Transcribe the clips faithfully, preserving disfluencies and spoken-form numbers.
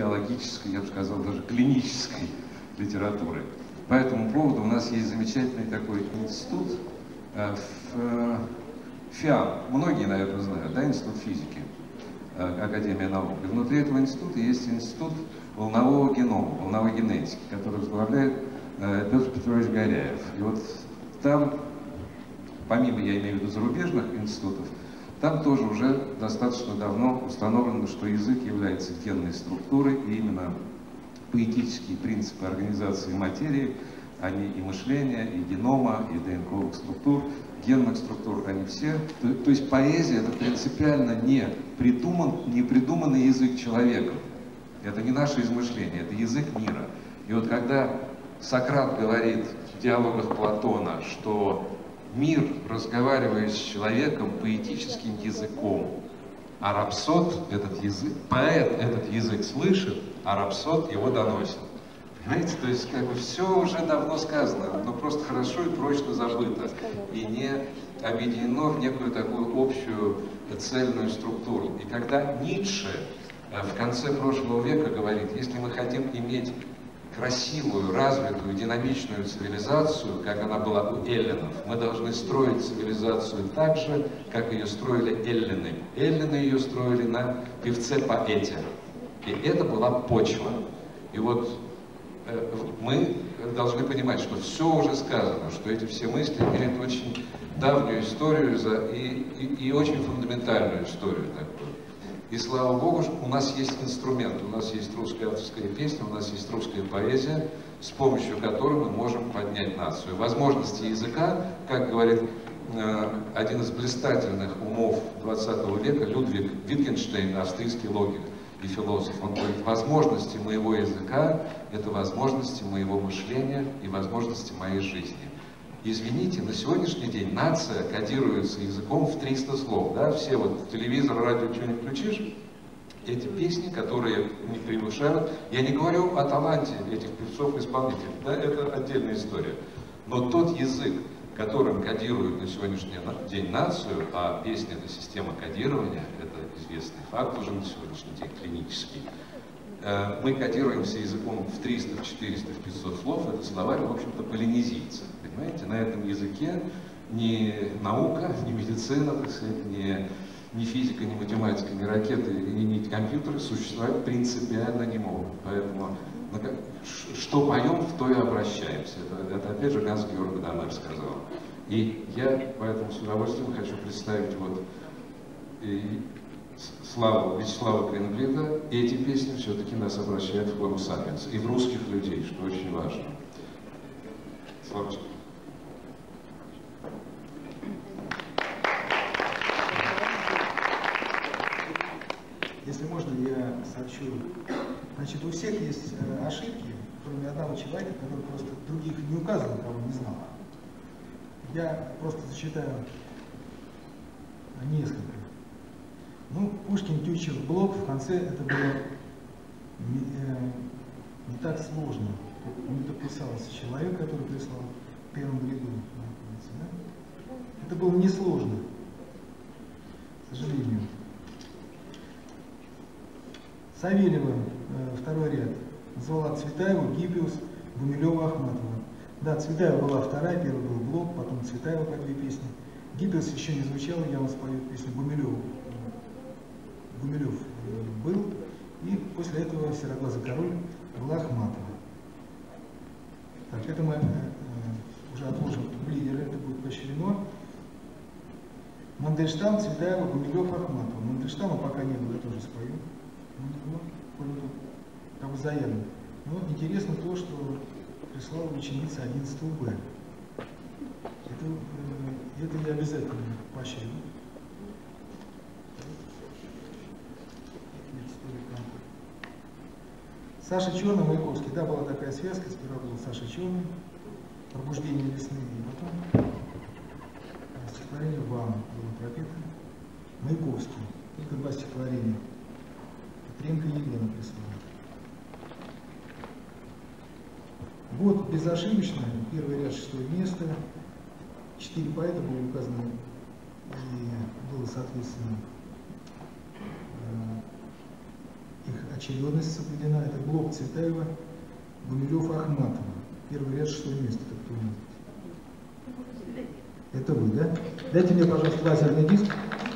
теологической, я бы сказал, даже клинической литературы. По этому поводу у нас есть замечательный такой институт э, в э, ФИАМ. Многие, наверное, знают, да, Институт физики, э, Академия наук. И внутри этого института есть институт волнового генома, волновой генетики, который возглавляет э, Петр Петрович Горяев. И вот там, помимо, я имею в виду, зарубежных институтов, там тоже уже достаточно давно установлено, что язык является генной структурой, и именно поэтические принципы организации материи, они и мышления, и генома, и ДНКовых структур, генных структур, они все. То, то есть поэзия — это принципиально не, придуман, не придуманный язык человека. Это не наше измышление, это язык мира. И вот когда Сократ говорит в диалогах Платона, что мир разговаривает с человеком поэтическим языком, а рапсод этот язык, поэт этот язык слышит, а рапсод его доносит. Понимаете, то есть как бы все уже давно сказано, но просто хорошо и прочно забыто, и не объединено в некую такую общую цельную структуру. И когда Ницше в конце прошлого века говорит, если мы хотим иметь красивую, развитую, динамичную цивилизацию, как она была у эллинов, мы должны строить цивилизацию так же, как ее строили эллины. Эллины ее строили на певце-поэте. И это была почва. И вот э, мы должны понимать, что все уже сказано, что эти все мысли имеют очень давнюю историю за, и, и, и очень фундаментальную историю такую. И слава Богу, у нас есть инструмент, у нас есть русская авторская песня, у нас есть русская поэзия, с помощью которой мы можем поднять нацию. Возможности языка, как говорит э, один из блистательных умов двадцатого века, Людвиг Витгенштейн, австрийский логик и философ, он говорит, возможности моего языка — это возможности моего мышления и возможности моей жизни. Извините, на сегодняшний день нация кодируется языком в триста слов, да, все вот телевизор, радио, что-нибудь включишь, эти песни, которые не приглушают, я не говорю о таланте этих певцов-исполнителей, да, это отдельная история, но тот язык, которым кодируют на сегодняшний день нацию, а песня — это система кодирования, это известный факт уже на сегодняшний день клинический, мы кодируемся языком в триста, в четыреста, в пятьсот слов, это словарь, в общем-то, полинезийцев. Понимаете, на этом языке ни наука, ни медицина, так сказать, ни, ни физика, ни математика, ни ракеты, ни, ни компьютеры существовать принципиально не могут. Поэтому что поем, в то и обращаемся. Это, это опять же Ганс-Георг Данель сказал. И я поэтому с удовольствием хочу представить вот и славу Вячеслава Клинглита. Эти песни все-таки нас обращают в Homo sapiens и в русских людей, что очень важно. Славочка. Если можно, я сообщу. Значит, у всех есть э, ошибки, кроме одного человека, который просто других не указывал, кого не знал. Я просто зачитаю несколько. Ну, Пушкин, Тютчев, Блок, в конце это было не, э, не так сложно. Не дописался человек, который прислал в первом ряду. Да? Это было несложно, к сожалению. Савельева, э, второй ряд, назвала Цветаеву, Гиппиус, Гумилева, Ахматова. Да, Цветаева была вторая, первый был Блок, потом Цветаева по две песни. Гиппиус еще не звучал, я вам спою песню Гумилева. Гумилев был, и после этого Сероглазый король была Ахматова. Так, это мы э, уже отложим в лидеры, это будет поощрено. Мандельштам, Цветаева, Гумилев, Ахматова. Мандельштама пока не было, я тоже спою. Ну, как бы заявлено. Но интересно то, что прислала ученица одиннадцатого Б. Это, э, это я обязательно поощрю. Саша Черный, Маяковский. Да, была такая связка, сперва был Саша Черный, пробуждение весны, и потом стихотворение «Вам» было пропето. Маяковский. Только два стихотворения. Петренко Елена прислала. Вот безошибочно, первый ряд, шестое место. Четыре поэта были указаны, и было, соответственно, их очередность соблюдена. Это блок Цветаева, Гумилев, Ахматова. Первый ряд, шестое место. Это кто у нас? Это вы, да? Дайте мне, пожалуйста, лазерный диск.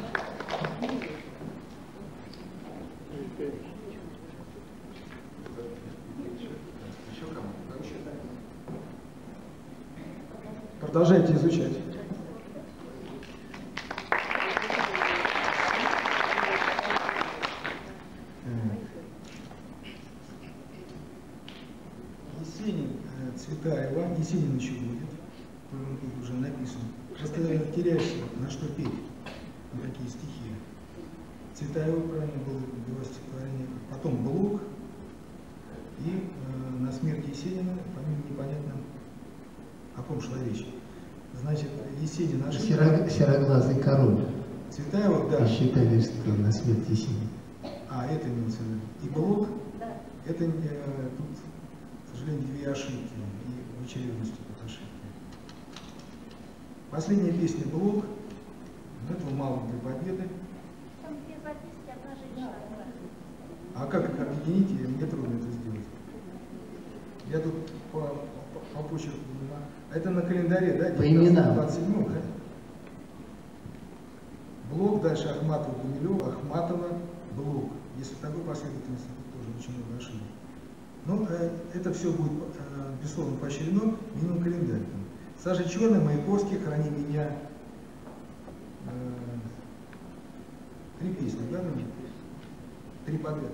Продолжайте изучать. Есенин, Цветаева, Есенин еще будет, тут уже написано. Просто теряешься, на что петь, на какие стихи. Цветаева, правильно, было два стихотворения, потом Блок, и э, на смерть Есенина, помимо непонятно, о ком шла речь. Значит, Есенин ошибка. Сероглазый король. Цветаева, да. И считали, что на смерть Есенина. А, это имеется в виду. И Блок, да. Это э, тут, к сожалению, две ошибки. И в очередности тут ошибки. Последняя песня Блок. Этого мало для победы. Там две записки, одна женщина. А как их объединить, мне трудно это сделать. Я тут по, по, по почерку. Это на календаре, да? По именам. двадцать седьмого, да? Блок, дальше Ахматова, Гумилев, Ахматова, Блок. Если в такой последовательности, то тоже очень много ошибок. Но э, это все будет, э, безусловно, поощрено, минимум календарь. Саша Черный, Маяковский, Храни меня. Э, три песни, да? Три подряд.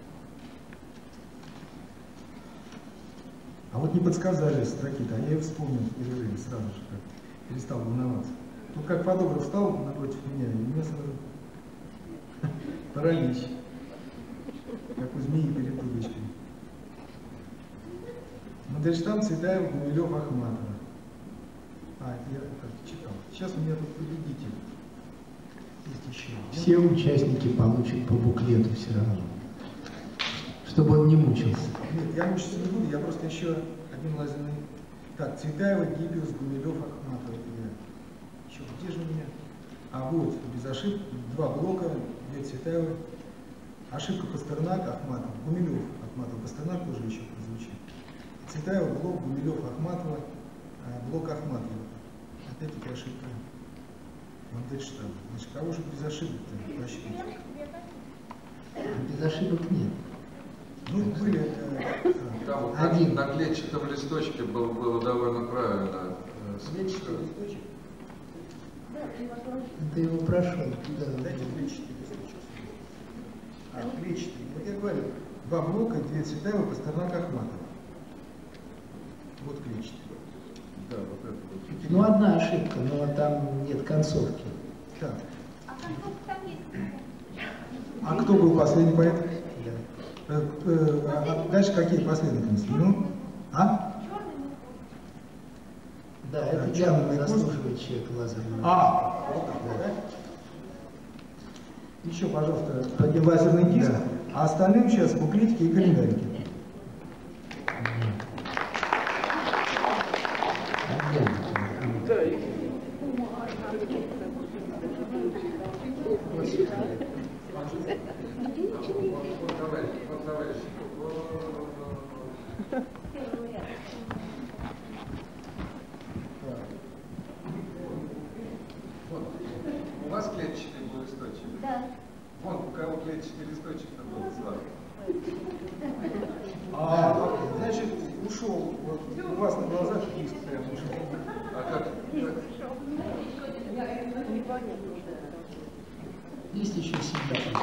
А вот не подсказали строки-то, а я их вспомнил в перерыве сразу же, как перестал волноваться. Тут как фотограф встал напротив меня, и меня сразу паралич, как у змеи перед трубочкой. Мандельштам, Цветаева, Гумилев, Ахматова. А, я как читал. Сейчас у меня тут победитель. Есть еще. Все участники получат по буклету все равно, чтобы он не мучился. Нет, я мучиться не буду, я просто еще один лазерный. Так, Цветаева, Гиппиус, Гумилев, Ахматова. Это я. Еще где же у меня? А вот, без ошибок, два блока, две Цветаевы. Ошибка Пастернак, Ахматов. Гумилев, Ахматов, Пастернак тоже еще прозвучит. Цветаева, блок, Гумилев, Ахматова, блок Ахматова. Опять-таки ошибка Мандельштама. Значит, кого же без ошибок-то посчитать? Без ошибок нет. Ну, были... Э, Там вот один. На, на клетчатом листочке было, было довольно правильно. Клетчатый листочек? Ты его прошел. Да. Дайте клетчатый листочек. А, клетчатый. Вот я говорю, два блока, две Цветаева, Пастернак, Ахматова. Вот клетчатый. Да, вот это вот. Ну, одна ошибка, но там нет концовки. Так. А концовка там есть. А кто был последний поэт? Да. Э, э, а дальше какие последовательности? Ну, а? Да, это Да, явно черный заслуживает человек лазерного. А, вот так, да? Еще, пожалуйста, один лазерный диск, Да. а остальным сейчас буклетики и календарики. У вас клетчатый был листочек? Да. Вон, у кого клетчатый листочек-то был, Слава. А, значит, ушел, вот у вас на глазах диск прям ушел. А как? как? Есть еще всегда.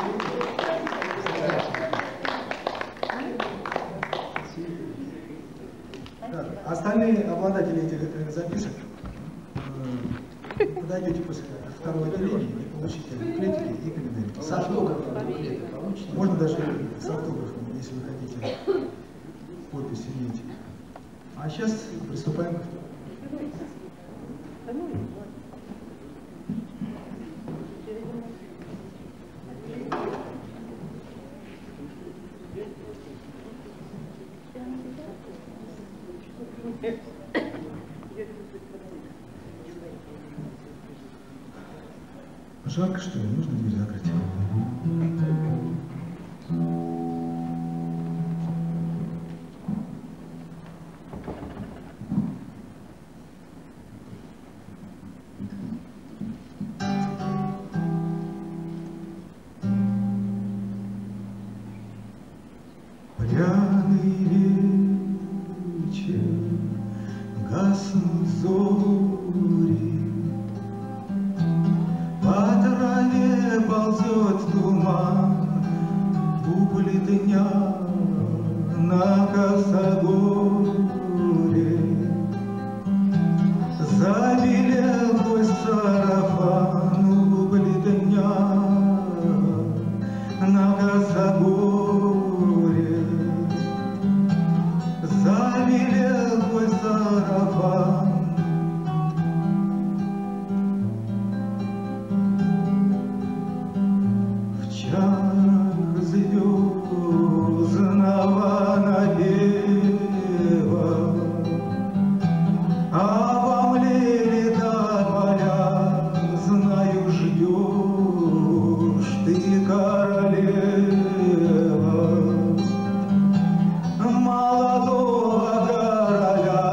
Так, остальные обладатели этих э, записок э, подойдете после второго отделения и получите буклетики и календарики. С автографом буклеты получите? Можно даже с автографом, если вы хотите подпись иметь. А сейчас приступаем к Жарко, что ли? Нужно дверь закрыть? Пряный вечер, гаснут зори, по траве ползет туман, убыли дня на косогоре. Забелел твой сарафан, убыли дня на косогоре. Забелел твой сарафан. В чарах звездного напева обомлели тополя. Знаю, ждешь ты, королева, молодого короля.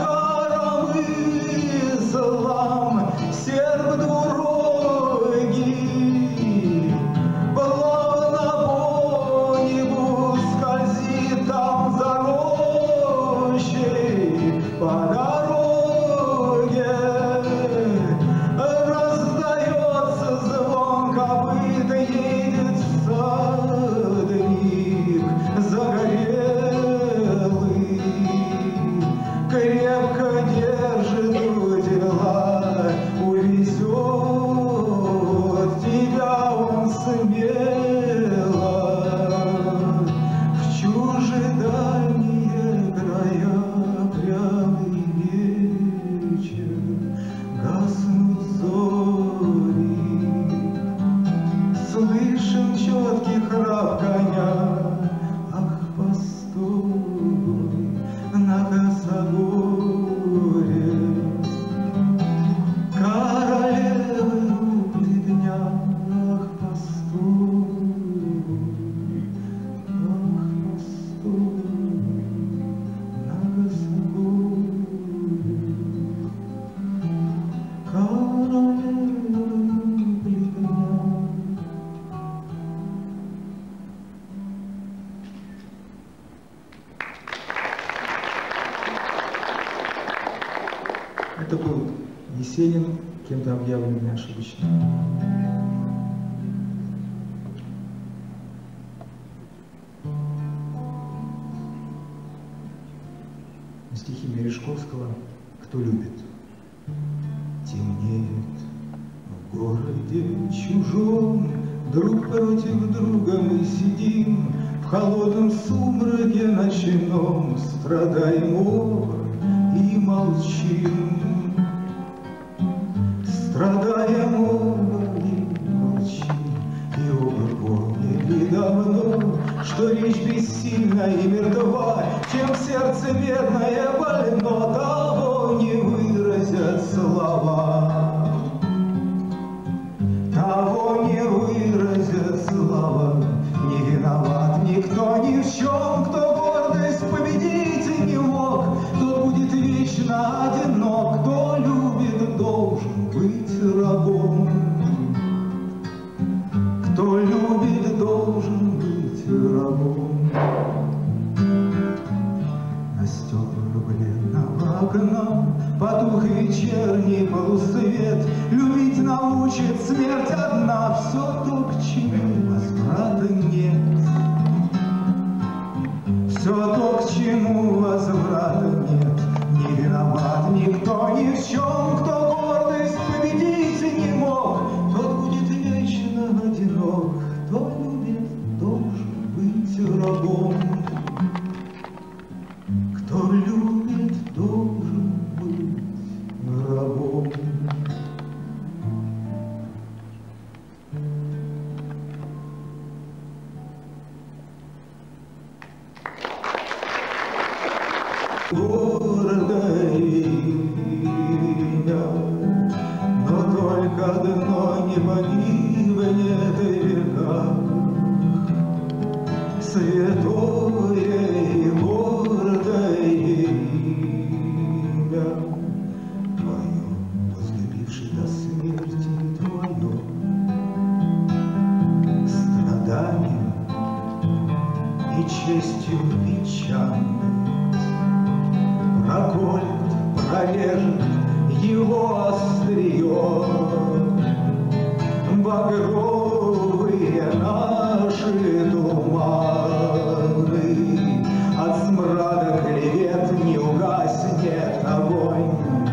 Коромыслом серп двурогий плавно по небу скользит там за рощей по дороге. Раздается звон копыт, едет всадник загорелый, крепко держит удила, увезет тебя он смело в чужие дальние края. Пряный вечер, гаснут зори, слышен четкий храп коня. Ах, постой на косогоре, королевы убли дня. Ах, постой, ах, постой на косогоре, королевы убли дня. Это был Есенин, кем-то объявленный ошибочно. Стихи Мережковского «Кто любит». Темнеет в городе чужом, друг против друга мы сидим, в холодном сумраке ночном страдаем оба и молчим. Страдаем оба и молчим, и оба помнили давно, что речь бессильна и мертва, чем сердце бедное больно, того не выразят слова. Того не выразят слова. Не виноват никто ни в чем, кто гордость победить не мог, тот будет вечно одинок. Кто любит, должен быть рабом. Кто любит, должен быть рабом. На стеклах бледного окна потух вечерний полусвет. Любить научит смерть одна, все то, к чему возврата нет. Все то, к чему возврата нет. Не виноват никто ни в чем, кто гордость победить не мог, тот будет вечно одинок. Кто любит, должен быть рабом. Кто любит, должен быть рабом. Гордое имя, но только одно не погибнет в веках. Святое и гордое имя твое, возлюбивший до смерти твое, страдания и и честью печальной. Проколет, прорежет его острие, багровые наши туманы. От смрада клевет не угаснет огонь,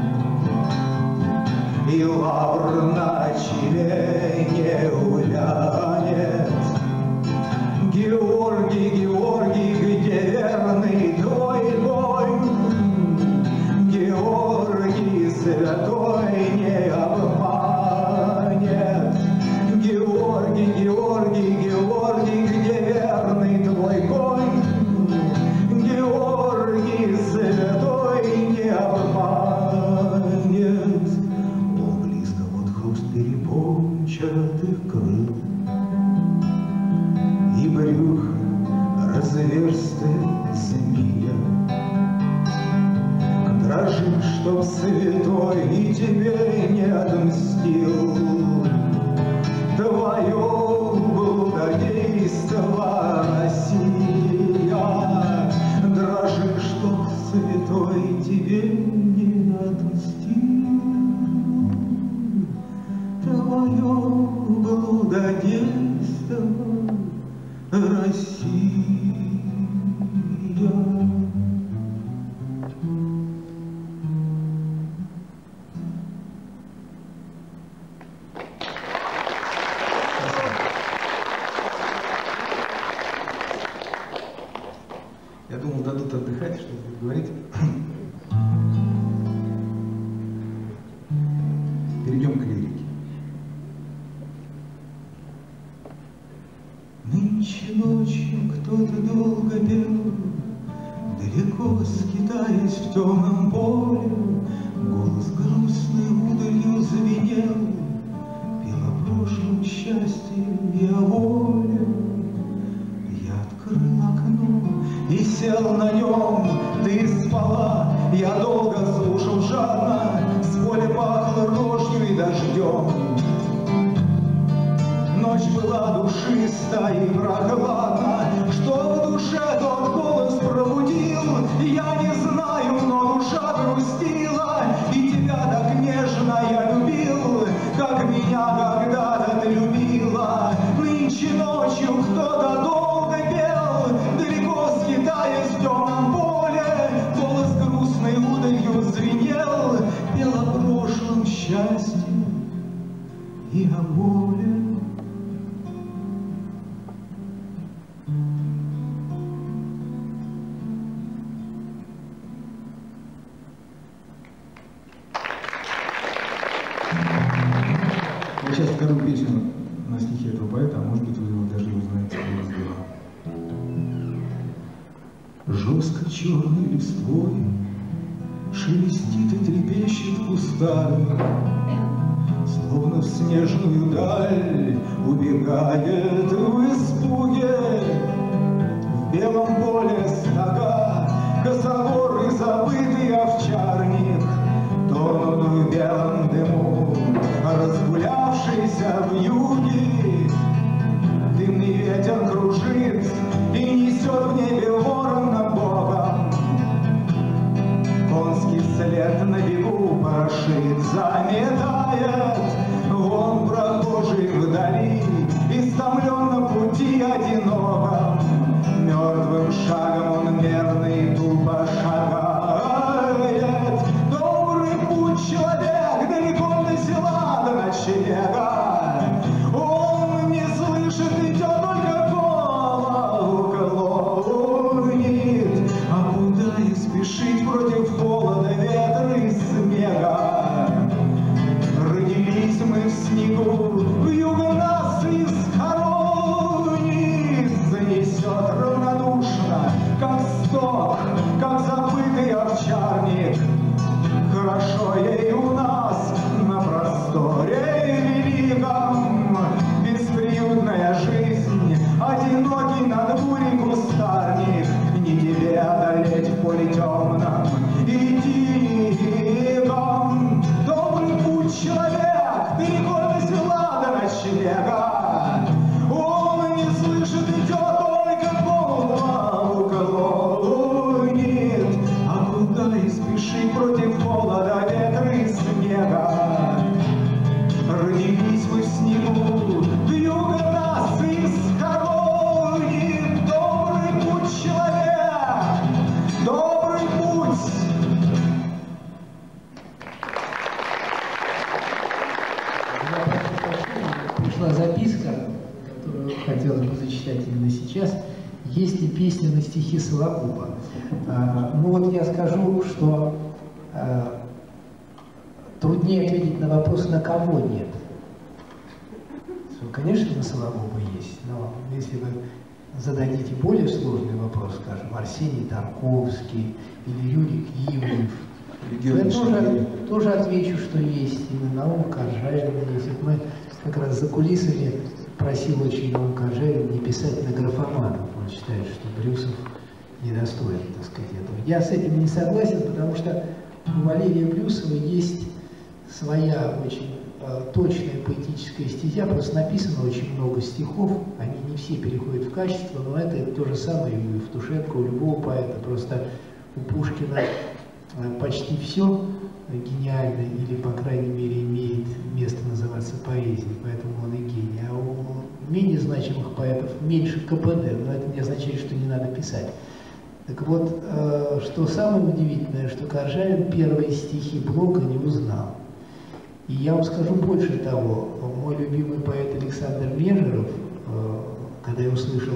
и лавр на челе не увянет. Георгий, Георгий, где верный твой конь? Георгий святой не обманет. Георгий, Георгий, Георгий, где верный твой конь? Георгий святой не обманет. Он близко, вот хруст перепончатых крыл, и брюхо разверстая змея. Дрожишь, чтоб святой и тебе не отмстил твое блудодейство, Россия. Дрожишь, чтоб святой тебе не отмстил твое блудодейство, Россия. Я думал, дадут отдыхать, чтобы говорить. Перейдем к лирике. Нынче ночью кто-то долго пел, далеко скитаясь в темном поле, голос грустный удалью звенел, пел о прошлом счастье и о воле. Я открыл окно и сел на нем, ты спала, я долго слушал жадно, с поля пахло рожью и дождем. Ночь была душиста и прохладна, что в душе тот голос пробудил, я не знаю, но душа грустила, и тебя так нежно я любил, как меня когда-то ты любила. Нынче ночью кто-то долго пел, далеко скитаясь в темном поле, голос грустной удалью звенел, пел о прошлом счастье и о воле. Я сейчас скажу песню на стихи этого поэта, а может быть вы его даже не узнаете, кто его сделал. Жестко черной листвой шелестит и трепещет кустами, словно в снежную даль убегает в испуге. В белом поле стога косогорый забытый овчарник тонут в белом дыму, разгулявшийся в юге. Дымный ветер кружит и несет в небе ворона богом. Конский след на бегу порошит, заметает. Вон прохожий вдали, истомленно пути одиноком. Мертвым шагом он мерный тупо шагает. Добрый путь человек далеко до села, до ночлега. Он не слышит, идет только голову клонит. А куда и спешить против холода, ветра и снега? Родились мы в снегу, вьюга нас из хоронит, занесет равнодушно, как сток, как забытый овчарник. Хорошо ей у нас на просторе великом, бесприютная жизнь, одинокий над бурей кустарник. Не тебе одолеть в поле темном и диком. Добрый путь человек, далеко до села, до ночлега. Он не слышит, идет только голова есть и песни на стихи Сологуба. Ну вот я скажу, что труднее ответить на вопрос, на кого нет. Конечно, на Сологуба есть, но если вы зададите более сложный вопрос, скажем, Арсений Тарковский или Юрий Ивлев, я тоже, тоже отвечу, что есть. И Наум Каржаев, если мы как раз за кулисами просил очень Наум Каржаев не писать на графоманов. Он считает, что Брюсов недостоин, так сказать, этого. Я с этим не согласен, потому что у Валерия Брюсова есть своя очень э, точная поэтическая стезя, просто написано очень много стихов, они не все переходят в качество, но это, это то же самое и у Евтушенко, у любого поэта, просто у Пушкина э, почти все гениально или, по крайней мере, имеет место называться поэзией, поэтому он и гений. А у менее значимых поэтов меньше КПД, но это не означает, что не надо писать. Так вот, э, что самое удивительное, что Каржаев первые стихи Блока не узнал. И я вам скажу больше того, мой любимый поэт Александр Межеров, э, когда я услышал,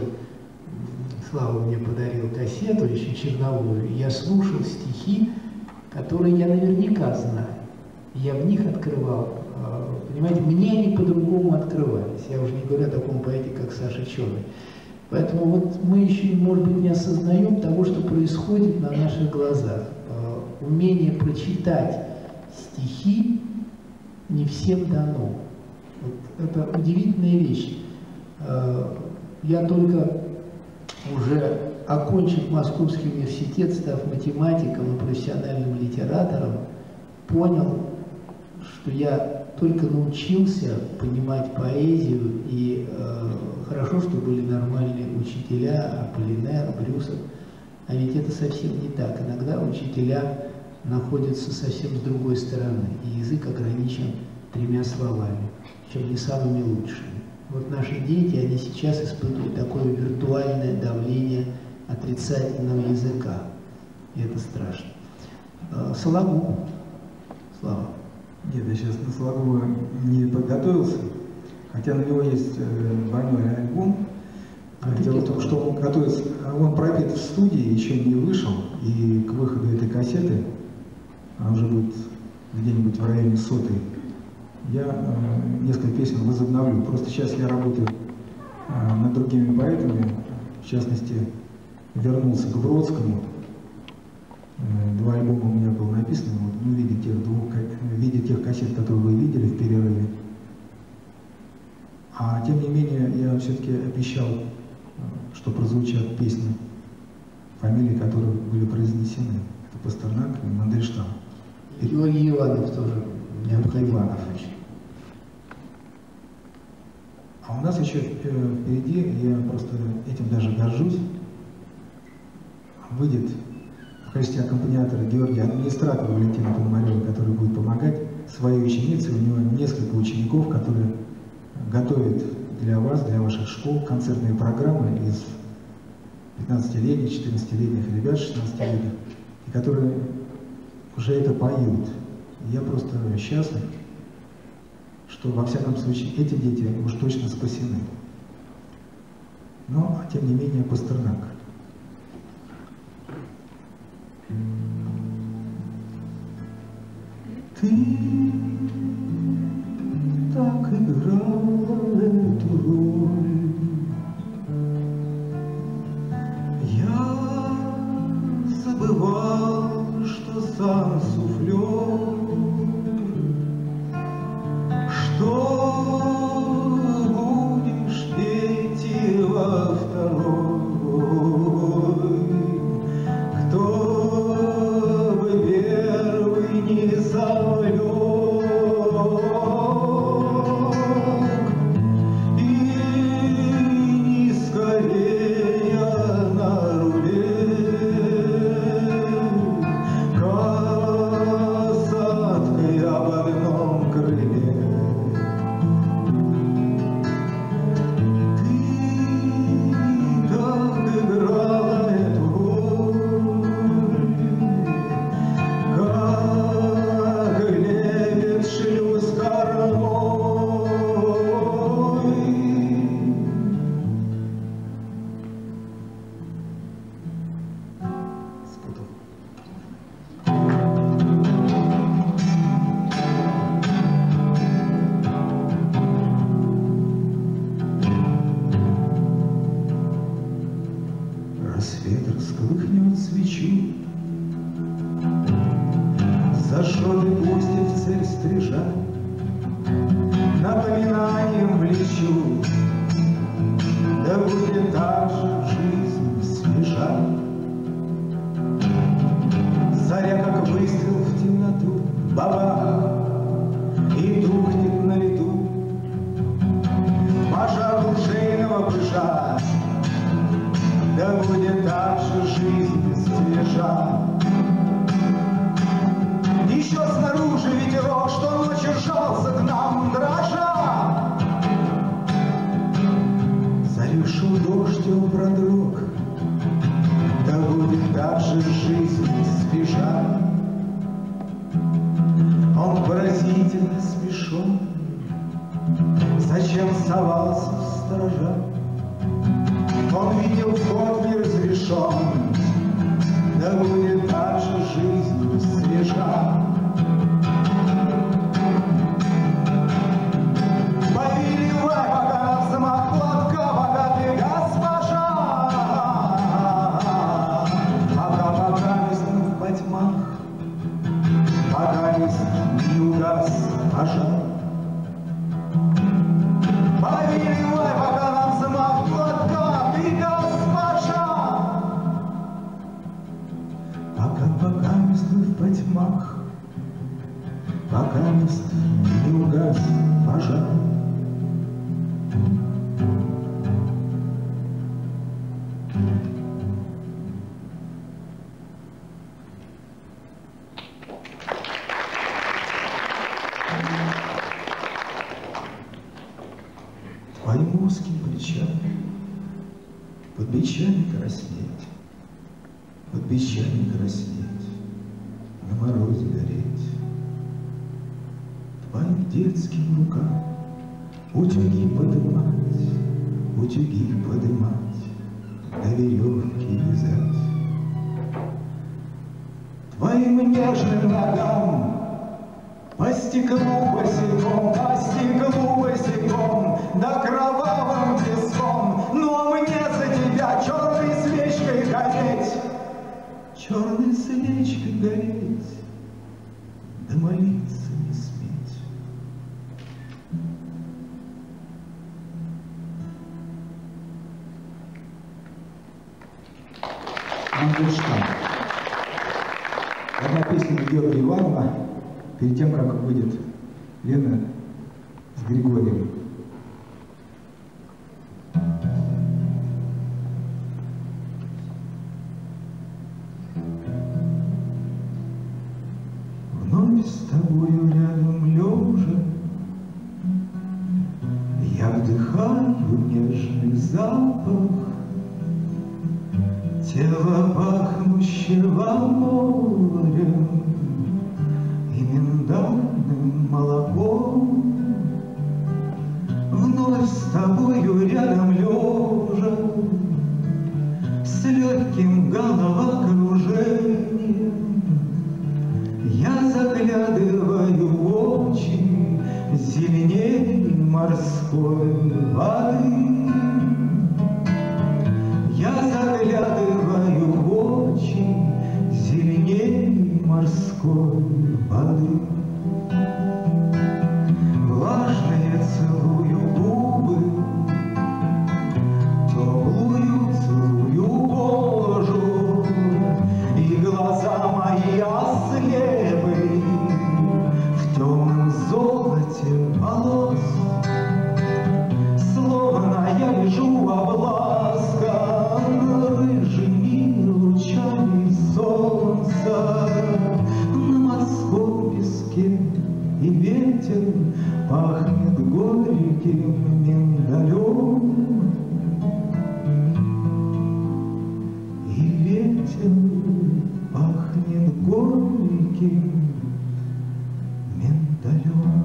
Слава мне подарил кассету, еще черновую, я слушал стихи, которые я наверняка знаю. Я в них открывал, э, понимаете, мне они по-другому открывались. Я уже не говорю о таком поэте, как Саша Черный. Поэтому вот мы еще, может быть, не осознаем того, что происходит на наших глазах. Э, умение прочитать стихи не всем дано. Вот это удивительная вещь. Э, я только уже окончив Московский университет, став математиком и профессиональным литератором, понял, что я только научился понимать поэзию, и э, хорошо, что были нормальные учителя, Аполлинер, Брюсов, а ведь это совсем не так. Иногда учителя находятся совсем с другой стороны, и язык ограничен тремя словами, причем не самыми лучшими. Вот наши дети, они сейчас испытывают такое виртуальное давление отрицательного языка, и это страшно. Сологуб. Слава. Нет, я сейчас на Сологуба не подготовился, хотя на него есть двойной альбом. Дело в том, что он готовится, он пропит в студии, еще не вышел, и к выходу этой кассеты, а уже будет где-нибудь в районе сотой, я э, несколько песен возобновлю. Просто сейчас я работаю э, над другими поэтами, в частности, вернулся к Бродскому. Э, два альбома у меня было написано, вот, ну, в виде тех двух, в виде тех кассет, которые вы видели в перерыве. А тем не менее, я все-таки обещал, что прозвучат песни, фамилии, которые были произнесены. Это Пастернак и Мандельштам. И Георгий Иванов тоже. Иванов. А у нас еще впереди, я просто этим даже горжусь, выйдет в качестве аккомпаниатора Георгий, администратор Валентина Пономарева, который будет помогать своей ученице. У него несколько учеников, которые готовят для вас, для ваших школ концертные программы из пятнадцатилетних, четырнадцатилетних ребят, шестнадцатилетних, и которые уже это поют. Я просто счастлив, что во всяком случае эти дети уж точно спасены. Но, тем не менее, Пастернак. Ты так играла эту роль, я забывал, что сам суфлер, что будешь петь и во второй, кто бы первый не завлек, и не скорее на руле касса вспыхнет свечу, зажжет и пустит в цель стрижа, напоминанием влечу, да будет так же жизнь свежа. Заря, как выстрел в темноту, бабах, и тухнет на лету. Пожар ружейного пыжа, да будет так же жизнь свежа. Еще снаружи ветерок, что ночью ржался к нам, дрожа. Зарю шел дождь, он продрог, да будет так же жизнь свежа. Он поразительно смешон, зачем совался в сторожа? Он видел вход не разрешен, да будет так же жизнь свежа. Повеливай, пока на взмах платка, богатые госпожа, пока пока в потьмах, пока не угас пожар. Повеливай, пока на взмах платка, ты госпожа, пока пока в потьмах, пока не угас пожар. Твоим узким плечам под бичами краснеть, под бичами краснеть, на морозе гореть. Твоим детским рукам утюги подымать, утюги подымать, до веревки вязать. Твоим нежным ногам по стеклу босиком, по стеклу босиком, да кровавым песком. Но мне за тебя черной свечкой гореть, черной свечкой гореть, да молиться не сметь. Мандельштам. Одна песня Георгия Иванова, перед тем, как выйдет Лена с Григорием. Вновь с тобою рядом лежа, я вдыхаю нежный запах тела, пахнущего морем и миндальным молоком. Вновь с тобою рядом лежа, с легким головокружением, я заглядываю в очи зеленей морской воды. Я заглядываю в очи зеленей морской воды. Влажные целую губы, теплую целую кожу, и глаза мои ослепли в темном золоте волос. Словно я лежу обласкан рыжими лучами солнца на морском песке, и ветер пахнет горьким миндалем. И ветер пахнет горьким миндалем.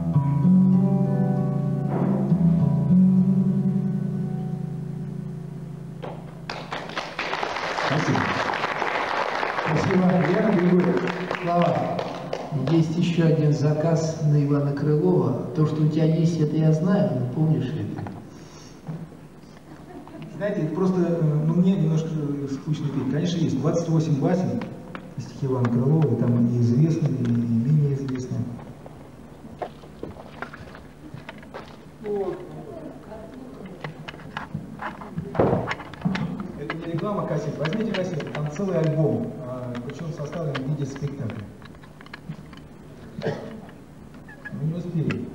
Спасибо. Спасибо, Лена, Григорий. Слава. Есть еще один заказ на Ивана Крылова. То, что у тебя есть, это я знаю, но помнишь ли ты? Знаете, это просто, ну, мне немножко скучно петь. Конечно, есть двадцать восемь басен, стихи Ивана Крылова, и там и известные, и менее известные. Это не реклама кассет. Возьмите кассету, там целый альбом, причем составлен в виде спектакля. Мы не успели.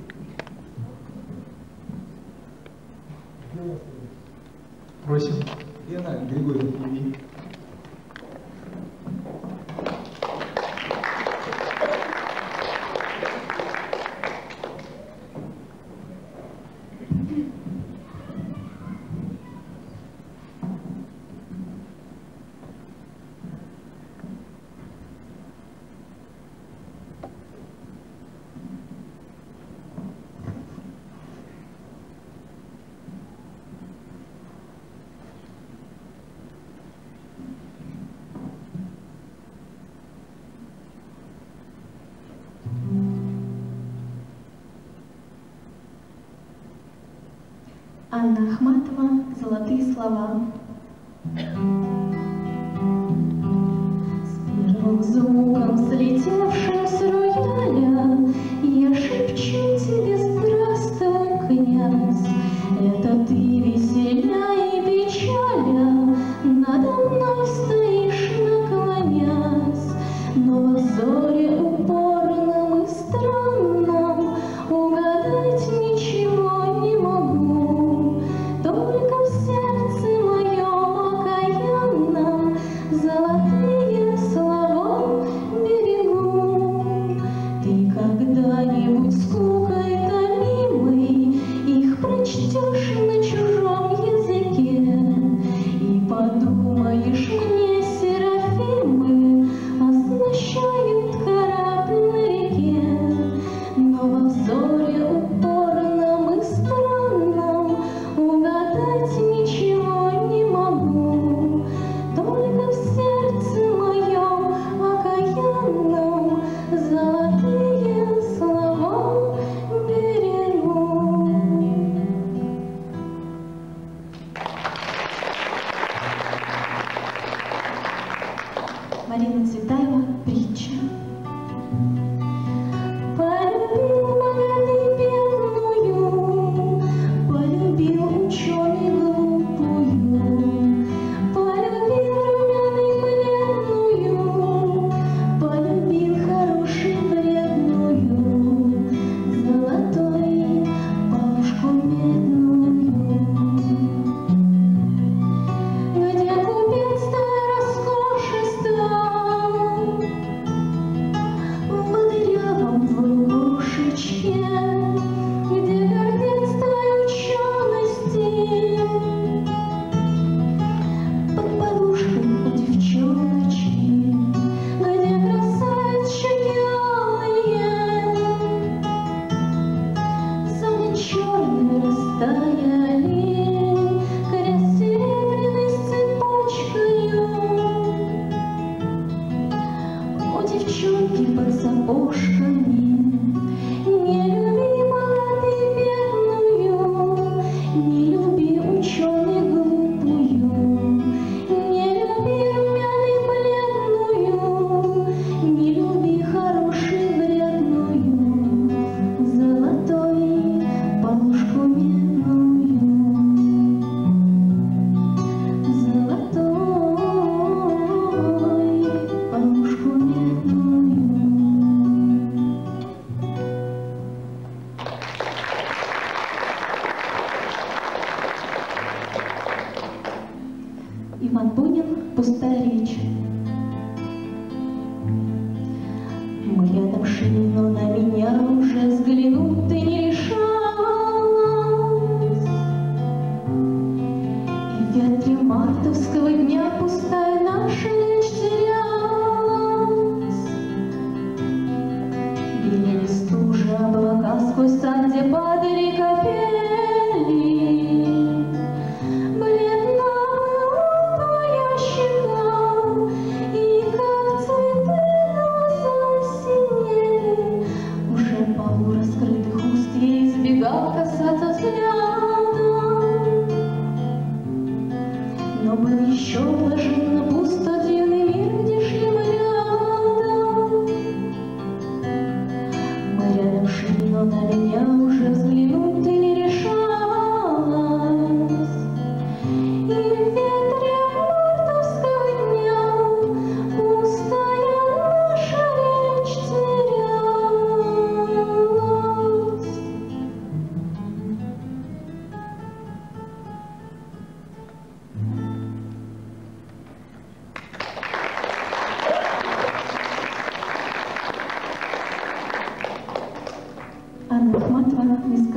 Просим. Лена Григорьевна. Анна Ахматова «Золотые слова». С первым звуком, слетевшим с рояля, я шепчу тебе, здравствуй, князь. Это ты, веселя и печаля, надо мной стоишь, наклонясь, но во взоре упорном и странном угадать ничего не могу. Только в сердце моем окаянном золотые слова берегу. Ты когда-нибудь скукой томимой их прочтешь на чужом языке и подумаешь, мне серафимы оснащают корабль на реке, но во взоре упорном и странном угадать ничего не могу. Только в сердце моем окаянном золотые слова берегу. Марина Цветаева «Притча». Полюбил богатый бедную, полюбил ученый глупую, полюбил румяный бледную, полюбил хороший вредную, золотой палушку медную. Где купец-то роскошества, в дырявом двухгрошечке, где гордец той учености, под подушкой у девчоночки, где красавицы алые, зоны черные растаяли, крест серебряный с цепочкою. У девчонки под сапожками не люби богатый бедную, не люби ученый глупую, не люби румяный бледную, не люби хороший вредную, золотой палушку медную, золотой палушку медную. Иван Бунин «Пустая речь». Мы рядом шли, но на меня уже взглянуть ты не решалась, и в ветре мартовского дня пустая наша речь терялась. Белели стужи облака сквозь сад, где падали капели. Бледна была твоя щека, и как цветы глаза синели.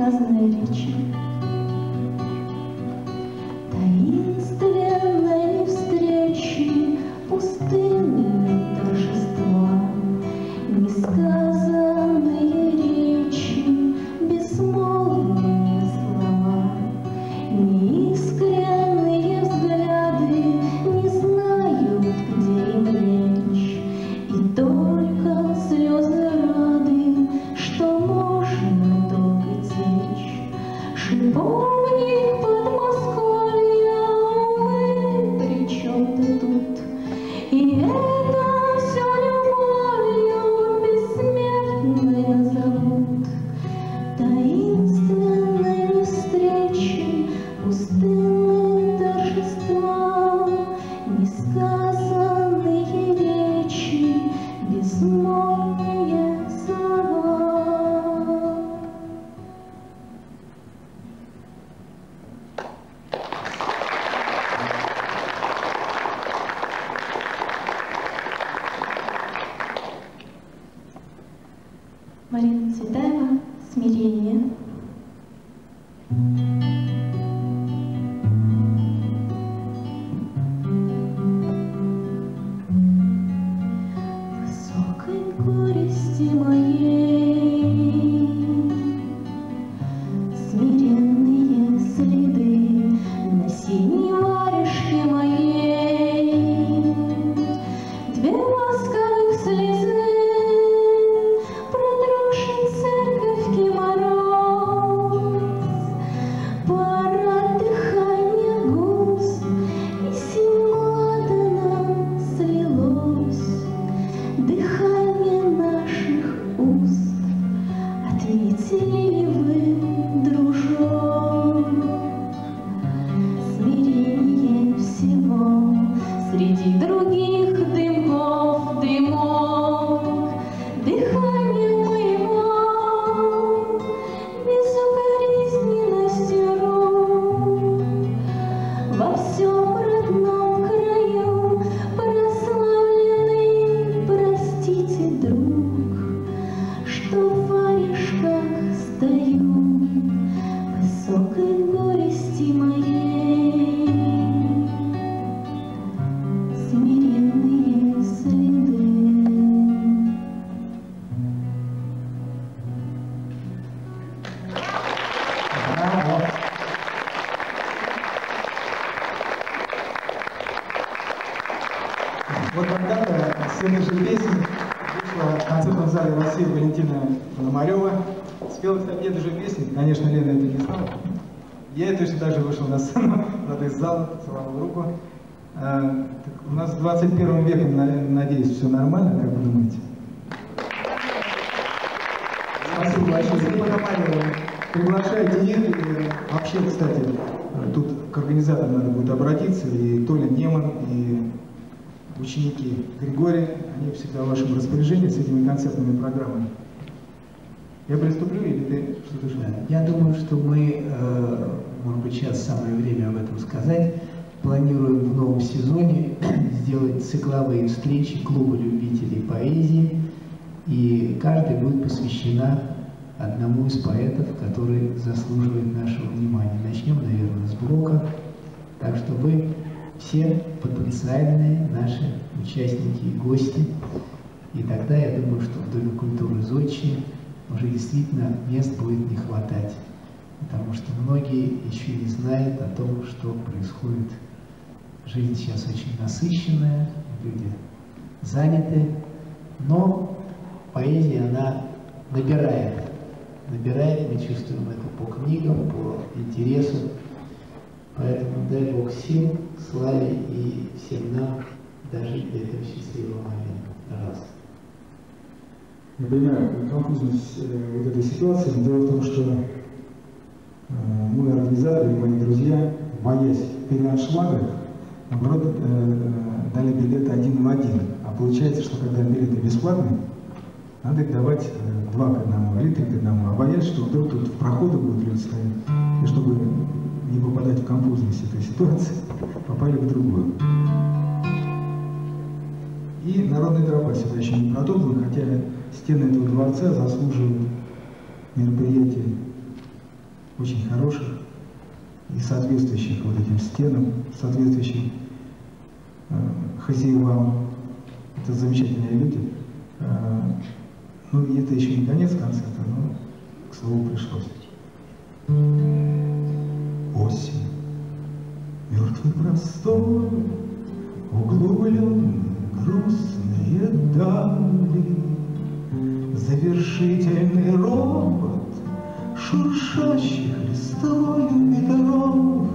несказанной речи. Таинственной встречи, пустынные торжества, несказанные речи, безмолвные слова, неискренние взгляды не знают, где им лечь, и только слезы рады, что можно долго течь. Шиповник Подмосковья, мы при чем-то тут, и это все любовью бессмертной назовут. Таинственные встречи, пустынные торжества, несказанные речи, безмолвные слова. Марина Цветаева, «Смирение». Высокой горести моей смиренные следы на синей варежке моей, две ласковых слезы, продрогший церковки мороз, пора дыхания гуз, и синеладно слилось дыхание наших уст. Ответили ли вы, дружок, смирение всего среди других дымков дымок, дыхание моего безукоризненностью рук во всем родном краю прославленный, простите, друг, что в варежках стою, высокой горести моей смиренные следы. Браво. Вот когда-то с этой же песней вышла в концертном зале России Валентина Пономарева. Спела, кстати, эту же песню, конечно, Лена это не знала. Я точно даже вышел на сцену, надо из зала, целовал руку. А, так у нас в двадцать первом веке, надеюсь, все нормально, как вы думаете? Спасибо большое. Спасибо, Пономарева. Приглашайте их. И вообще, кстати, тут к организаторам надо будет обратиться. И Толя Неман, и ученики Григория, они всегда в вашем распоряжении с этими концертными программами. Я приступлю или ты что-то желаешь? Я думаю, что мы, э, может быть, сейчас самое время об этом сказать, планируем в новом сезоне сделать цикловые встречи клуба любителей поэзии, и каждая будет посвящена одному из поэтов, который заслуживает нашего внимания. Начнем, наверное, с Блока, так что вы все потенциальные наши участники и гости, и тогда я думаю, что в Доме культуры «Зодчий» уже действительно мест будет не хватать, потому что многие еще не знают о том, что происходит. Жизнь сейчас очень насыщенная, люди заняты, но поэзия, она набирает, набирает, мы чувствуем это по книгам, по интересу, поэтому дай Бог сил, славе и всем нам дожить до этого счастливого момента. Пожалуйста. Я понимаю конфузность э, вот этой ситуации. Дело в том, что э, мы, организаторы, мои друзья, боясь переаншлага, наоборот, э, дали билеты один в один. А получается, что когда билеты бесплатные, надо их давать э, два к одному или три к одному. А боясь, что вдруг тут в проходах будут люди стоять, и чтобы не попадать в конфузность этой ситуации, попали в другую. И народная тропа сюда еще не продолжена, хотя стены этого дворца заслуживают мероприятий очень хороших и соответствующих вот этим стенам, соответствующим э, хозяевам. Это замечательные люди. Э, ну и это еще не конец концерта, но к слову пришлось. Осень, мертвый простор, углубленные грустные дали, завершительный ропот шуршащих листвою ветров.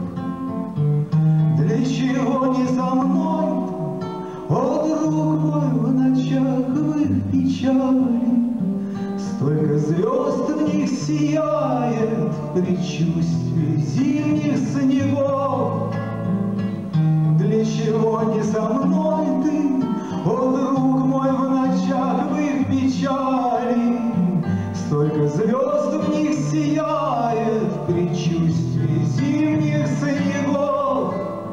Для чего не за мной, о, друг мой, в ночах в их печали? Столько звезд в них сияет в предчувствии зимних снегов. Для чего не со мной ты, о, друг мой, в ночах в их печали? Столько звезд в них сияет в предчувствии зимних снегов.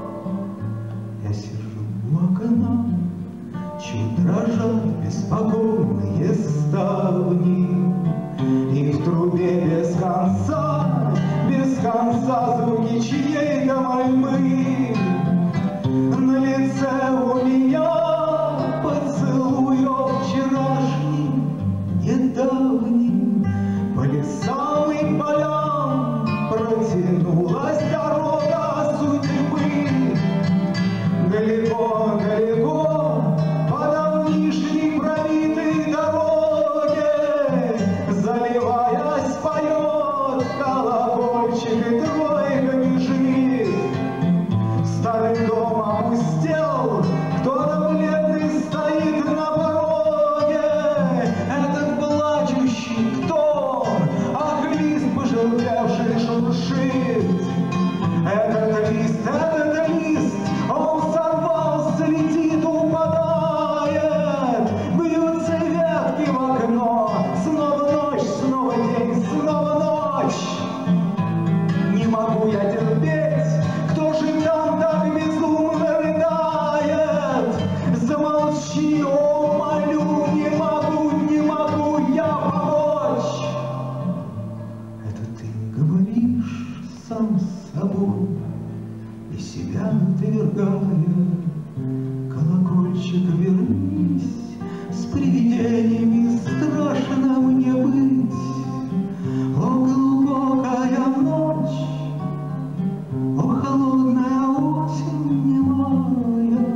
Я сижу у окна, чуть дрожат беспокойные ставни, и в трубе без конца, без конца звуки чьей-то мольбы. На лице у меня поцелуев вчерашний, недавний. По лесам и полям протянулась дорога судьбы. Далеко, далеко по давнишней пробитой дороге, заливаясь, поет колокольчик, и тройка бежит. Старый дом опустел, кто-то бледный стоит на пороге. Этот плачущий, кто он? Ах, лист пожелтевший шуршит. Этот лист, этот лист, он сорвался, летит, упадает. Бьются ветки в окно, снова ночь, снова день, снова ночь. Не могу я терпеть, кто же там так безумно рыдает? Замолчи, о, молю, не могу, не могу я помочь. Это ты говоришь сам с собой, и себя отвергая. Колокольчик, вернись, с привидениями страшно мне быть. О, глубокая ночь, о, холодная осень немая,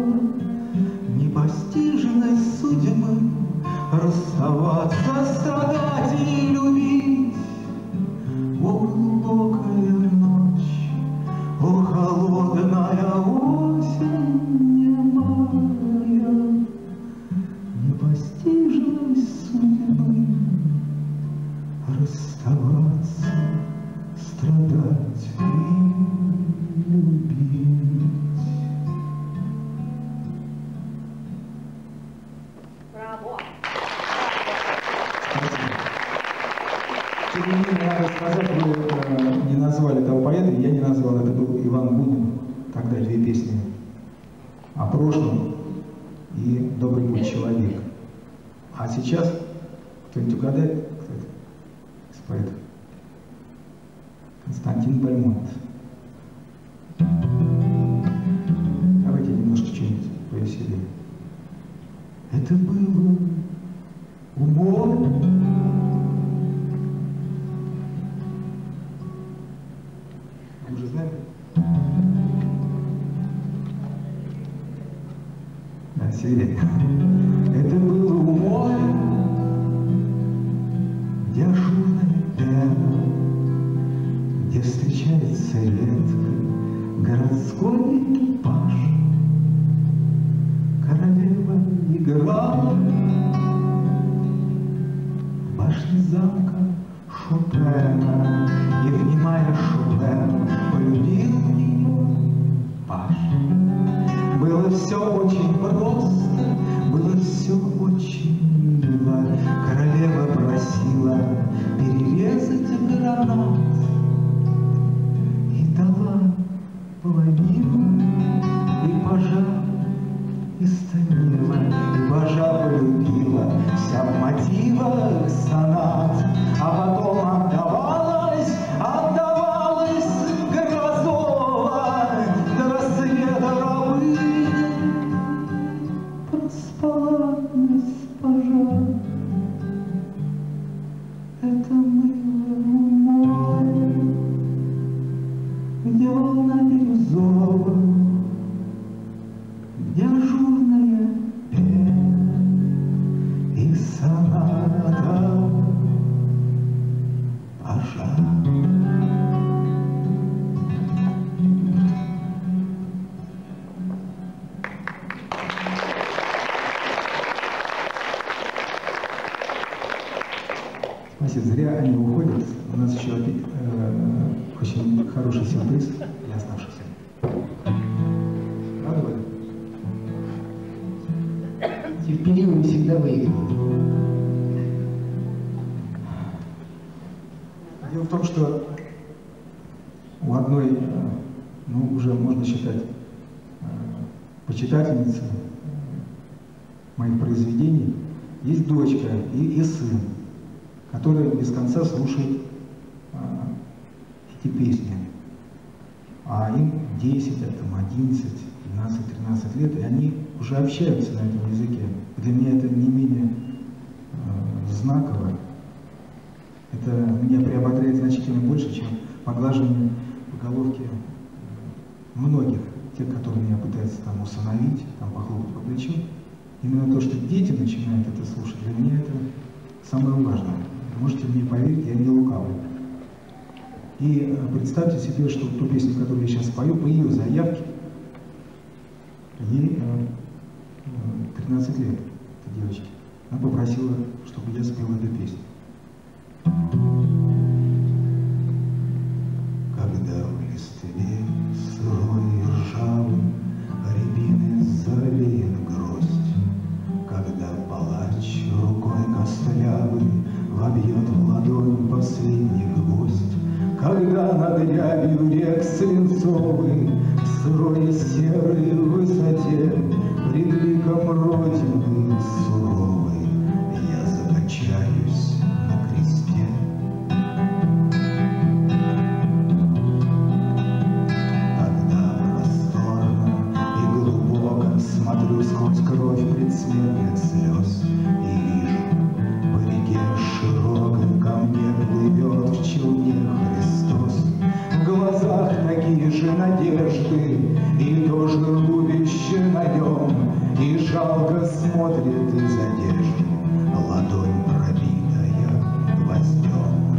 непостижной судьбы расставаться, страдать и любить. О, глубокая ночь, о, холодная осень немая, непостижной судьбы расставаться, страдать и любить. Браво! Тем не менее, надо сказать, вы э, не назвали того поэта, я не назвал, это был Иван Бунин, тогда две песни о прошлом и «Добрый путь человек». А сейчас, кто-нибудь угадает, кто это из поэтов? Константин Бальмонт. Давайте немножко что-нибудь повеселее. Это было у моря. Вы уже знаете? Да, середина. Это было у моря, где шумная пена, где встречается редко городской экипаж. Королева играла в башне замка Шопена, и, внимая Шопену, полюбил ее паж. Было все очень просто, было все очень мило. Королева просила перерезать гранат и дала половину, и пажа истомила, и пажа спала госпожа. Это милое море, где волна бирюзовая, где ажурная пена и соната пожар. Спасибо. Зря они уходят. У нас еще э, очень хороший сюрприз для оставшихся. Рады вы? Терпеливый всегда выигрывает. Дело в том, что у одной, ну, уже можно считать, почитательницы моих произведений, есть дочка и, и сын, которые без конца слушают а, эти песни. А им десять, а там одиннадцать, двенадцать, тринадцать лет, и они уже общаются на этом языке. Для меня это не менее а, знаково. Это меня приободряет значительно больше, чем поглаживание по головке многих, тех, которые меня пытаются там усыновить, там похлопать по плечу. Именно то, что дети начинают это слушать, для меня это самое важное. Можете мне поверить, я не лукавлю. И представьте себе, что ту песню, которую я сейчас спою, по ее заявке, ей тринадцать лет, этой девочке. Она попросила, чтобы я спел эту песню. Когда в листве сырой и ржавый рябины залеет гроздь, когда палач рукой костлявый вобьет в ладонь последний гвоздь, когда над рябью рек свинцовый в сырой и серой высоте пред ликом Родины суровой я закачаюсь на кресте. Тогда просторно и глубоко смотрю сквозь кровь предсмертных слез и вижу, по реке широкой ко мне плывет в челне Христос. В глазах такие же надежды и тоже рубище на нем, и жалко смотрит из одежды ладонь, пробитая гвоздем.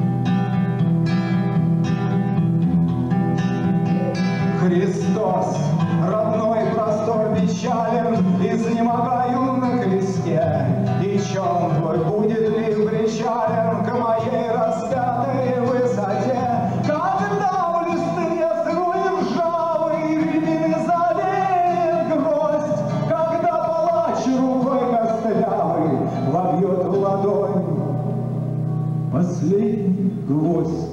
Христос, родной простор печален, изнемогаю на кресте, и чем твой будет ли причален к моей распятой высоте? Когда в листве сырой ржавый рябины залеет гроздь, когда палач рукой костлявый вобьет в ладонь последний гвоздь.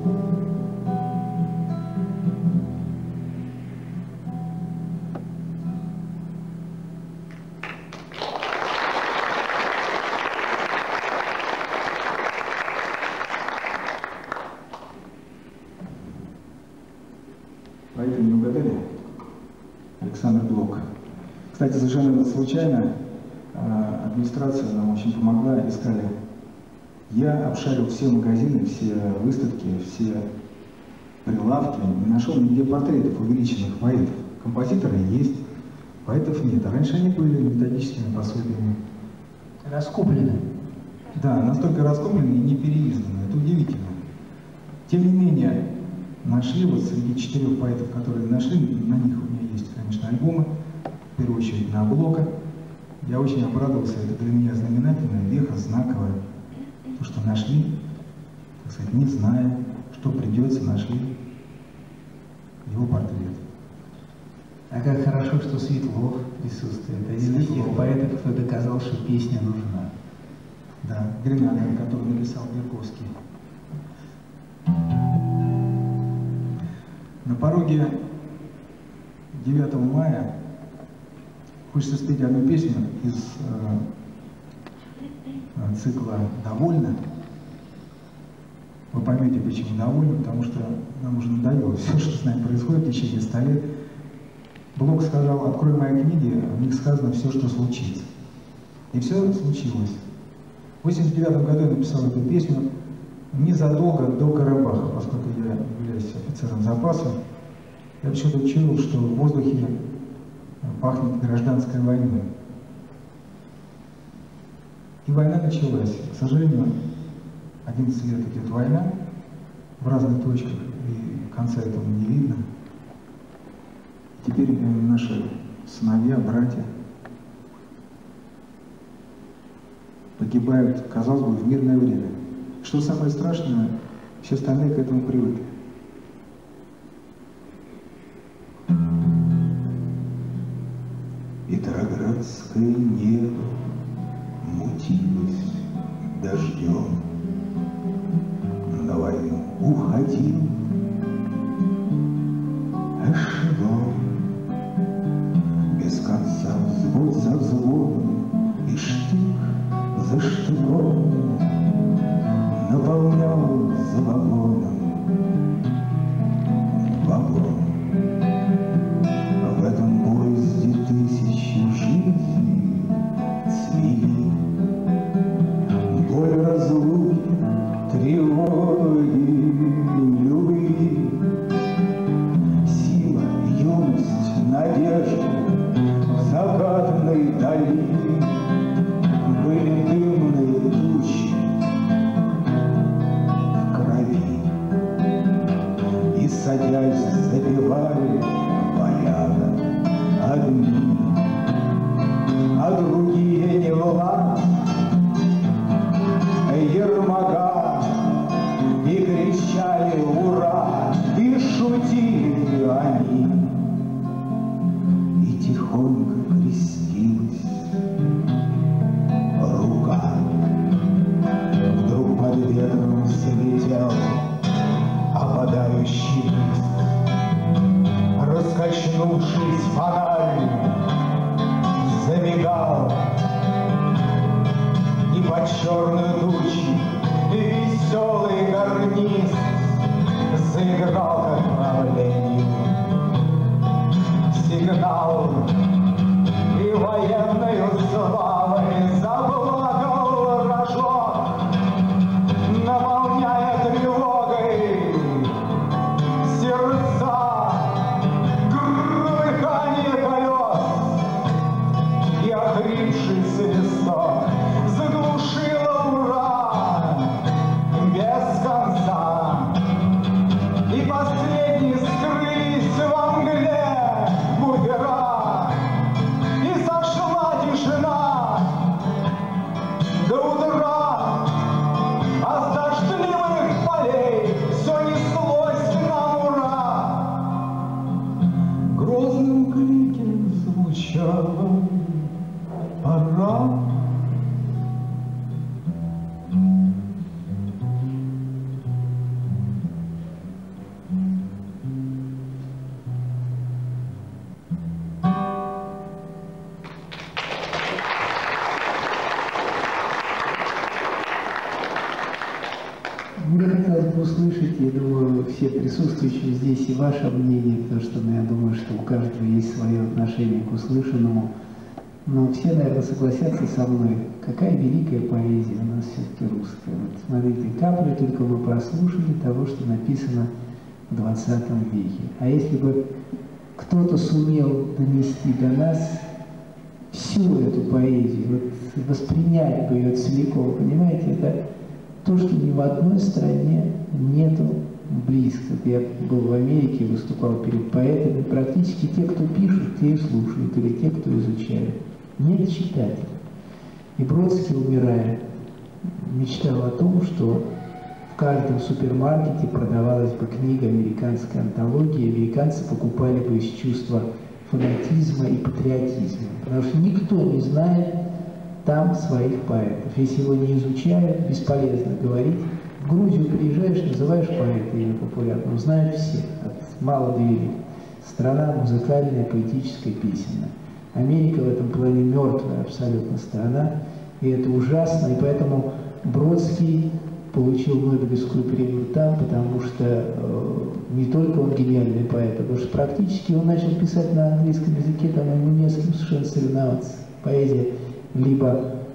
Поэтому не угадали? Александр Блок. Кстати, совершенно случайно администрация нам очень помогла, искали. Я обшарил все магазины, все выставки, все прилавки, не нашел нигде портретов увеличенных поэтов. Композиторы есть, поэтов нет. А раньше они были методическими пособиями. Раскуплены. Да, настолько раскуплены и не переизданы. Это удивительно. Тем не менее, нашли вот среди четырех поэтов, которые нашли, на них у меня есть, конечно, альбомы, в первую очередь на Блока. Я очень обрадовался, это для меня знаменательная веха, знаковая. То, что нашли, так сказать, не зная, что придется, нашли его портрет. А как хорошо, что Светлов присутствует. Один из тех поэтов, кто доказал, что песня нужна. Да, Гренадер, который написал Берковский. На пороге девятого мая хочется спеть одну песню из э, цикла «Довольно». Вы поймете, почему «Довольно», потому что нам уже надоело все, что с нами происходит в течение ста лет. Блок сказал: «Открой мои книги, в них сказано все, что случится». И все случилось. В восемьдесят девятом году я написал эту песню незадолго до Карабаха, поскольку я являюсь офицером запаса. Я почему-то чуял, что в воздухе пахнет гражданской войной. И война началась. К сожалению, одиннадцать лет идет война в разных точках, и конца этому не видно. Теперь наши сыновья, братья погибают, казалось бы, в мирное время. Что самое страшное, все остальные к этому привыкли. Петроградское небо мутилось дождем, на войну уходил эшелон, без конца взвод за взводом и штык за штыком наполнял за вагоном вагон. В этом поезде тысячи жизней цвели, боль разлуки, тревоги, любви, сила, юность, надежда в закатной дали были дымные тучи в крови, и, садясь, забивали порядок одни, а другие не власть Ермака, и кричали «Ура!» и шутили они, и тихонько крестилась рука. Вдруг под ветром слетел опадающий лист, раскачнувшись фонарь замигал, и под черную тучи веселый гарнист заиграл к отправлению сигнал, и военною славой заплакал рожок, наполняя тревогой сердца, гроханье колес и охрипший свисток заглушило ура без конца, и последние скрылись во мгле бугра, и сошла тишина до утра, а с дождливых полей все неслось на ура. Грозным криком звучало «Пора!» Мне хотелось бы услышать, я думаю, все присутствующие здесь и ваше мнение, потому что, ну, я думаю, что у каждого есть свое отношение к услышанному. Но все, наверное, согласятся со мной, какая великая поэзия у нас все-таки русская. Вот смотрите, капли только мы прослушали того, что написано в двадцатом веке. А если бы кто-то сумел донести до нас всю эту поэзию, вот воспринять бы ее целиком, понимаете, это то, что ни в одной стране нету близко. Я был в Америке, выступал перед поэтами. Практически те, кто пишут, те и слушают, или те, кто изучает. Нет читателей. И Бродский, умирая, мечтал о том, что в каждом супермаркете продавалась бы книга американской антологии, американцы покупали бы из чувства фанатизма и патриотизма. Потому что никто не знает там своих поэтов. Если его не изучают, бесполезно говорить. В Грузию приезжаешь, называешь поэта имя популярного, знают все, от мала до велика. Страна музыкальная, поэтическая, песенная. Америка в этом плане мертвая абсолютно страна, и это ужасно, и поэтому Бродский получил Нобелевскую премию там, потому что э, не только он гениальный поэт, а потому что практически он начал писать на английском языке, там ему не с кем совершенно соревноваться. Поэзия либо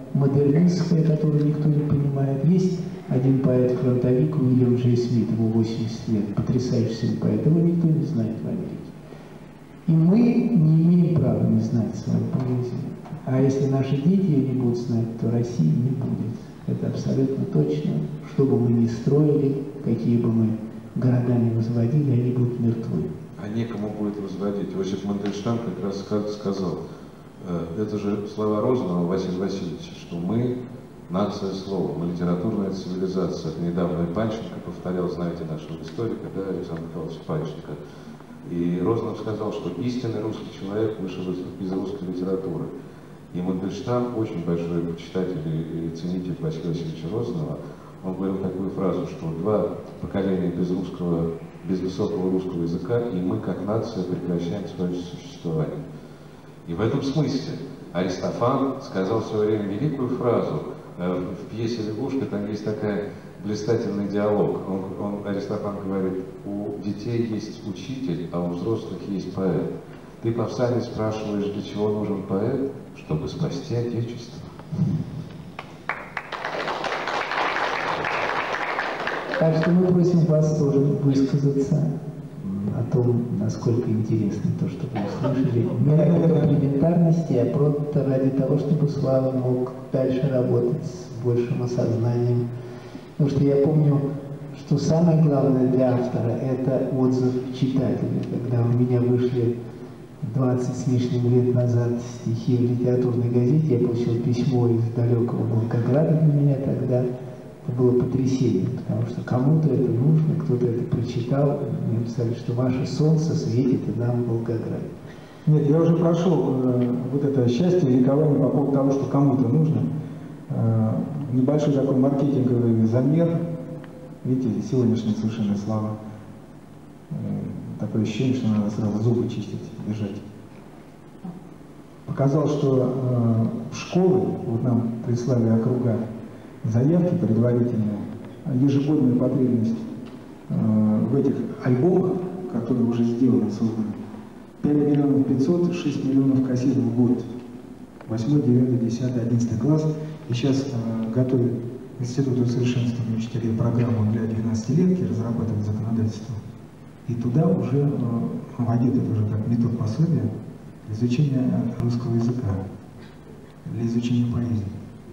модернистская, которую никто не понимает. Есть один поэт-фронтовик Уильям Джей Смит, ему восемьдесят лет, потрясающий поэт, его никто не знает в Америке. И мы не имеем права не знать свою поэзию. А если наши дети ее не будут знать, то России не будет. Это абсолютно точно. Что бы мы ни строили, какие бы мы города ни возводили, они будут мертвы. А некому будет возводить. Иосиф Мандельштам как раз сказал, это же слова Розанова Василия Васильевича, что мы нация слова, мы литературная цивилизация. Это недавно и Панченко повторял, знаете нашего историка, да, Александр Михайлович Панченко. И Розанов сказал, что истинный русский человек вышел из русской литературы. И Мандельштам, очень большой почитатель и ценитель Василия Васильевича Розанова, он говорил такую фразу, что два поколения без русского, без высокого русского языка, и мы, как нация, прекращаем свое существование. И в этом смысле Аристофан сказал в свое время великую фразу. В пьесе «Лягушка» там есть такая блистательный диалог. Он, он, Аристофан говорит, у детей есть учитель, а у взрослых есть поэт. Ты, повстанец, спрашиваешь, для чего нужен поэт? Чтобы спасти Отечество. Так что мы просим вас тоже высказаться о том, насколько интересно то, что вы услышали. Не ради комплементарности, а просто ради того, чтобы Слава мог дальше работать с большим осознанием. Потому что я помню, что самое главное для автора – это отзыв читателя. Когда у меня вышли двадцать с лишним лет назад стихи в литературной газете, я получил письмо из далекого Волгограда для меня тогда. Это было потрясение, потому что кому-то это нужно, кто-то это прочитал, мне написали, что ваше солнце светит и нам в Волгограде. Нет, я уже прошел э, вот это счастье и ликование по поводу того, что кому-то нужно. Э, небольшой такой маркетинговый замер. Видите, сегодняшняя совершенно слава. Э, такое ощущение, что надо сразу зубы чистить, бежать. Показал, что э, в школы, вот нам прислали округа, заявки предварительные, ежегодная потребность э, в этих альбомах, которые уже сделаны, созданы, пять миллионов пятьсот, шесть миллионов кассет в год. восьмой, девятый, десятый, одиннадцатый класс. И сейчас э, готовит Институт усовершенствования учителей программу для двенадцатилетки, разрабатывает законодательство. И туда уже э, вводит это уже как метод пособия для изучения русского языка, для изучения поэзии.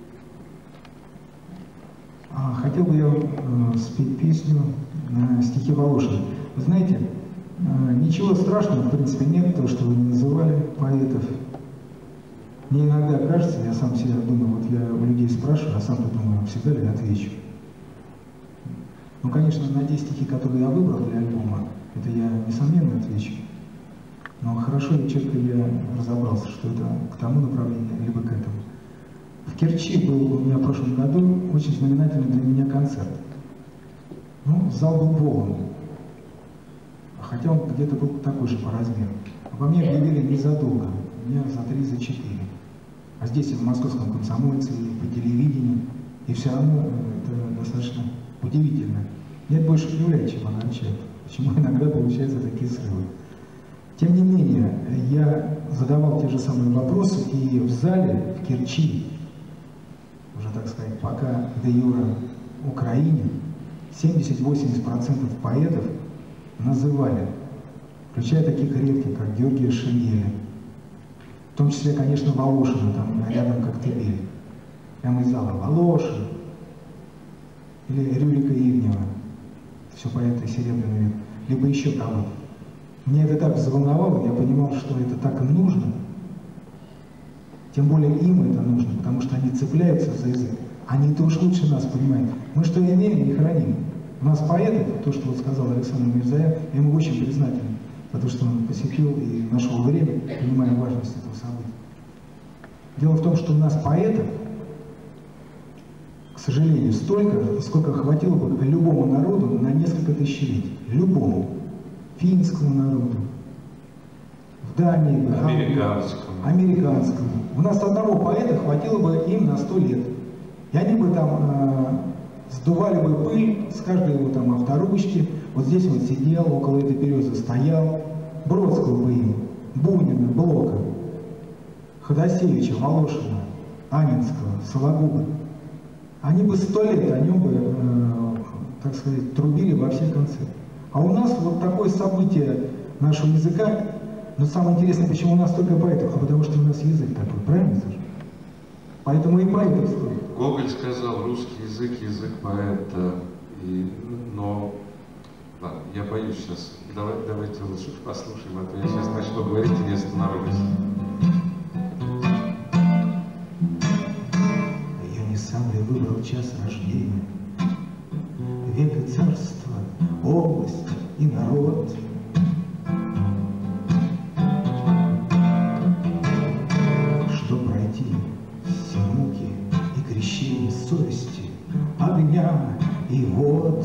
А, хотел бы я э, спеть песню на стихи Волошина. Вы знаете, э, ничего страшного, в принципе, нет, то, что вы не называли поэтов. Мне иногда кажется, я сам себя думаю, вот я у людей спрашиваю, а сам-то думаю, всегда ли я отвечу. Ну, конечно, на те стихи, которые я выбрал для альбома, это я, несомненно, отвечу. Но хорошо и четко я разобрался, что это к тому направлению, либо к этому. В Керчи был у меня в прошлом году очень знаменательный для меня концерт. Ну, зал был полон. Хотя он где-то был такой же по размеру. Обо мне объявили незадолго, дня за три, за четыре. А здесь и в Московском комсомольце, и по телевидению. И все равно это достаточно удивительно. Меня это больше удивляет, чем огорчает. Почему иногда получаются такие срывы. Тем не менее, я задавал те же самые вопросы, и в зале, в Керчи, уже, так сказать, пока де юре Украине, семьдесят-восемьдесят процентов поэтов называли, включая таких редких, как Георгия Шенгеля, в том числе, конечно, Волошина, там рядом как Тебель, прямо из зала, Волошин, или Рюрика Ивнева, все поэты Серебряный век, либо еще кого-то. Мне это так взволновало, я понимал, что это так им нужно. Тем более им это нужно, потому что они цепляются за язык. Они-то уж лучше нас понимают. Мы что имеем, не храним. У нас поэты, то, что вот сказал Александр Мирзоян, я ему очень признателен за то, что он посетил и нашел время, понимая важность этого события. Дело в том, что у нас поэтов, к сожалению, столько, сколько хватило бы любому народу на несколько тысячелетий. Любому. Финскому народу, в Дании, американскому. американскому. У нас одного поэта хватило бы им на сто лет. И они бы там э, сдували бы пыль с каждой его там авторучки. Вот здесь он сидел, около этой березы стоял. Бродского бы им, Бунина, Блока, Ходосевича, Волошина, Анинского, Сологуба, они бы сто лет о нем бы, э, так сказать, трубили во все концы. А у нас вот такое событие нашего языка, но самое интересное, почему у нас только поэтов, а потому что у нас язык такой, правильно, Саша? Поэтому и поэтов стоит. Гоголь сказал, русский язык, язык поэта, и, но, ладно, я боюсь сейчас, Давай, давайте лучше послушаем, а то я сейчас начну говорить и не остановлюсь. Я не сам ли выбрал час рождения, век и царство, область и народ. Что пройти все муки и крещение совести, огня и вод.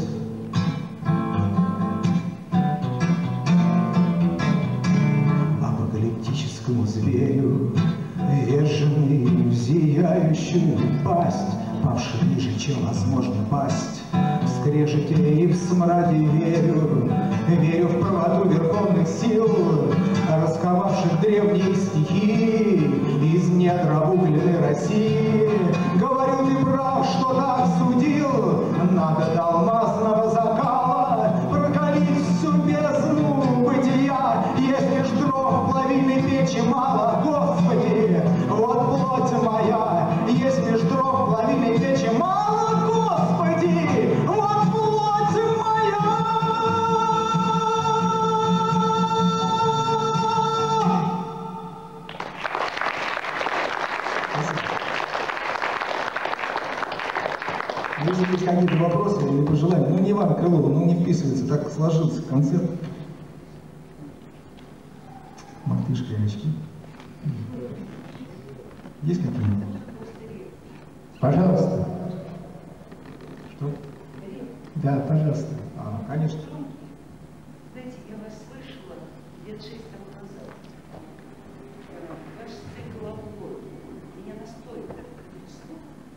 Апокалиптическому зверю, верженный в зияющую пасть, павший ниже, чем возможно пасть. В скрежете и в смраде верю, верю в правоту верховных сил, расковавших древние стихи из недр обугленной России. Говорю, ты прав, что так судил, надо до алмазного закала прокалить всю бездну бытия. Есть лишь дров в плавильной печи мало, Господи, вот плоть моя. Есть лишь дров в плавильной печи мало, Господи, вот плоть моя. Если есть какие-то вопросы или пожелания, ну не Ивана Крылова, ну не вписывается, так сложился концерт. Мартышка и очки. Есть какие-нибудь? Пожалуйста. Что? Да, пожалуйста. А, конечно. Знаете, я вас слышала лет шесть тому назад. Ваш цикл «Обгон» меня настолько потрясло.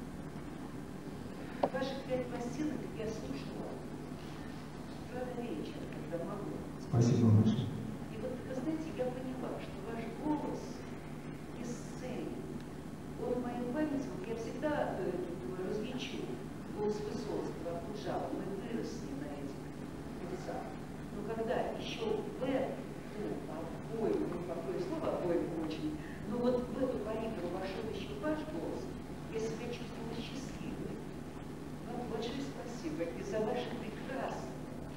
Ваших пять пластинок я слушала с утра до вечера, когда могу. Спасибо большое. И вот, вы знаете, я поняла, что ваш голос бесценен. Он в моей памяти, вот я всегда э, думаю, различу голос Высоцкого, Акуджава, мы выросли на этих певцах. Но когда еще в ну, обоим, ну, какое слово обоим очень, но вот в эту палитру вошел еще ваш голос, я себя чувствовала счастливой. Вам большое спасибо и за ваши прекрасные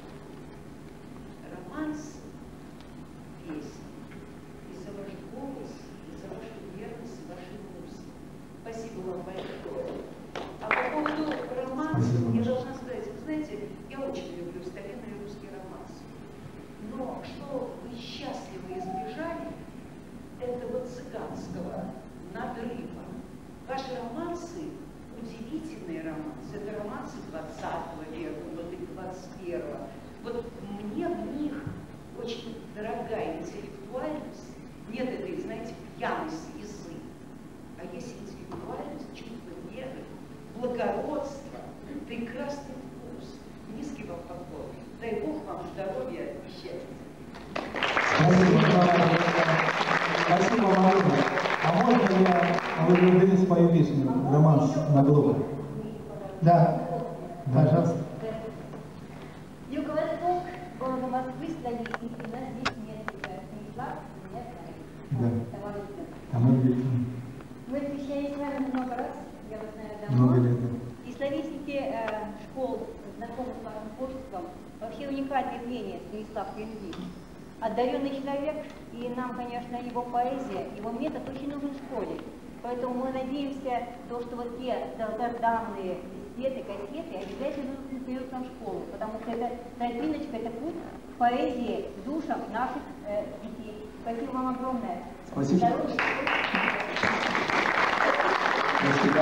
романсы, песни, и за ваш голос, и за вашу верность, и вашу музыку. Спасибо вам большое. А по поводу романса, я должна сказать, вы знаете, я очень люблю старинные русские романсы. Но что вы счастливо избежали, это вот цыганского надрыва. Ваши романсы, удивительные романсы, это романсы двадцатого века, вот и двадцать первого. Вот мне в них очень дорогая интеллектуальность, нет этой, знаете, пьяной слезы, а есть интеллектуальность, чувство веры, благородство, прекрасный вкус. Низкий вам поклон. Дай Бог вам здоровья и счастья. Спасибо, спасибо вам огромное. А можно я, а вы благодарите свою песню «Романс на глобе»? Да, пожалуйста. Юго-восток города Москвы столицы, и у нас здесь нет Станислав, меня знает. Да. Товарищ. А мы говорим, Мы встречались с вами много раз, я вас знаю много давно. лет. И словесники э, школ, знакомы с вашим творчеством, вообще уникальное явление Станислав Кремлин. Одаренный человек, и нам, конечно, его поэзия, его метод очень нужен в школе. Поэтому мы надеемся, то, что вот те долгожданные дискеты, кассеты обязательно придут нам в школу, потому что это тропиночка, это путь к поэзии, к душам наших э, детей. Спасибо вам огромное. Спасибо. Здоровья. Спасибо.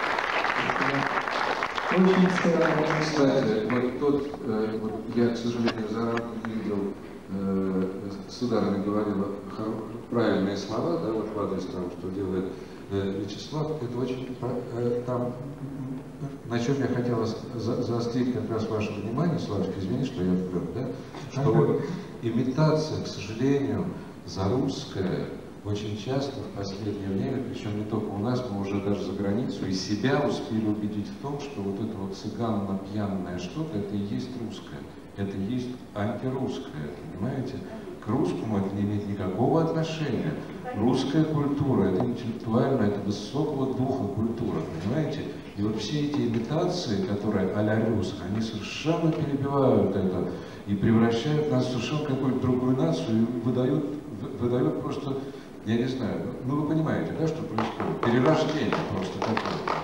Очень стараюсь. Кстати, вот тот, э, вот я, к сожалению, заранее не видел, э, сударыня говорила правильные слова, да, вот в адрес того, что делает э, Вячеслав, это очень, э, там, на чем я хотела за, заострить как раз ваше внимание, Славочка, извини, что я вперед, да, что вот имитация, к сожалению, зарусская, очень часто в последнее время, причем не только у нас, но уже даже за границу, и себя успели убедить в том, что вот это вот цыганно-пьяное что-то, это и есть русское, это и есть антирусское, понимаете? К русскому это не имеет никакого отношения. Русская культура, это интеллектуальная, это высокого духа культура, понимаете? И вот все эти имитации, которые а-ля рус, они совершенно перебивают это и превращают нас в совершенно какую-то другую нацию и выдают, выдают просто, я не знаю, ну вы понимаете, да, что происходит? Перерождение просто такое.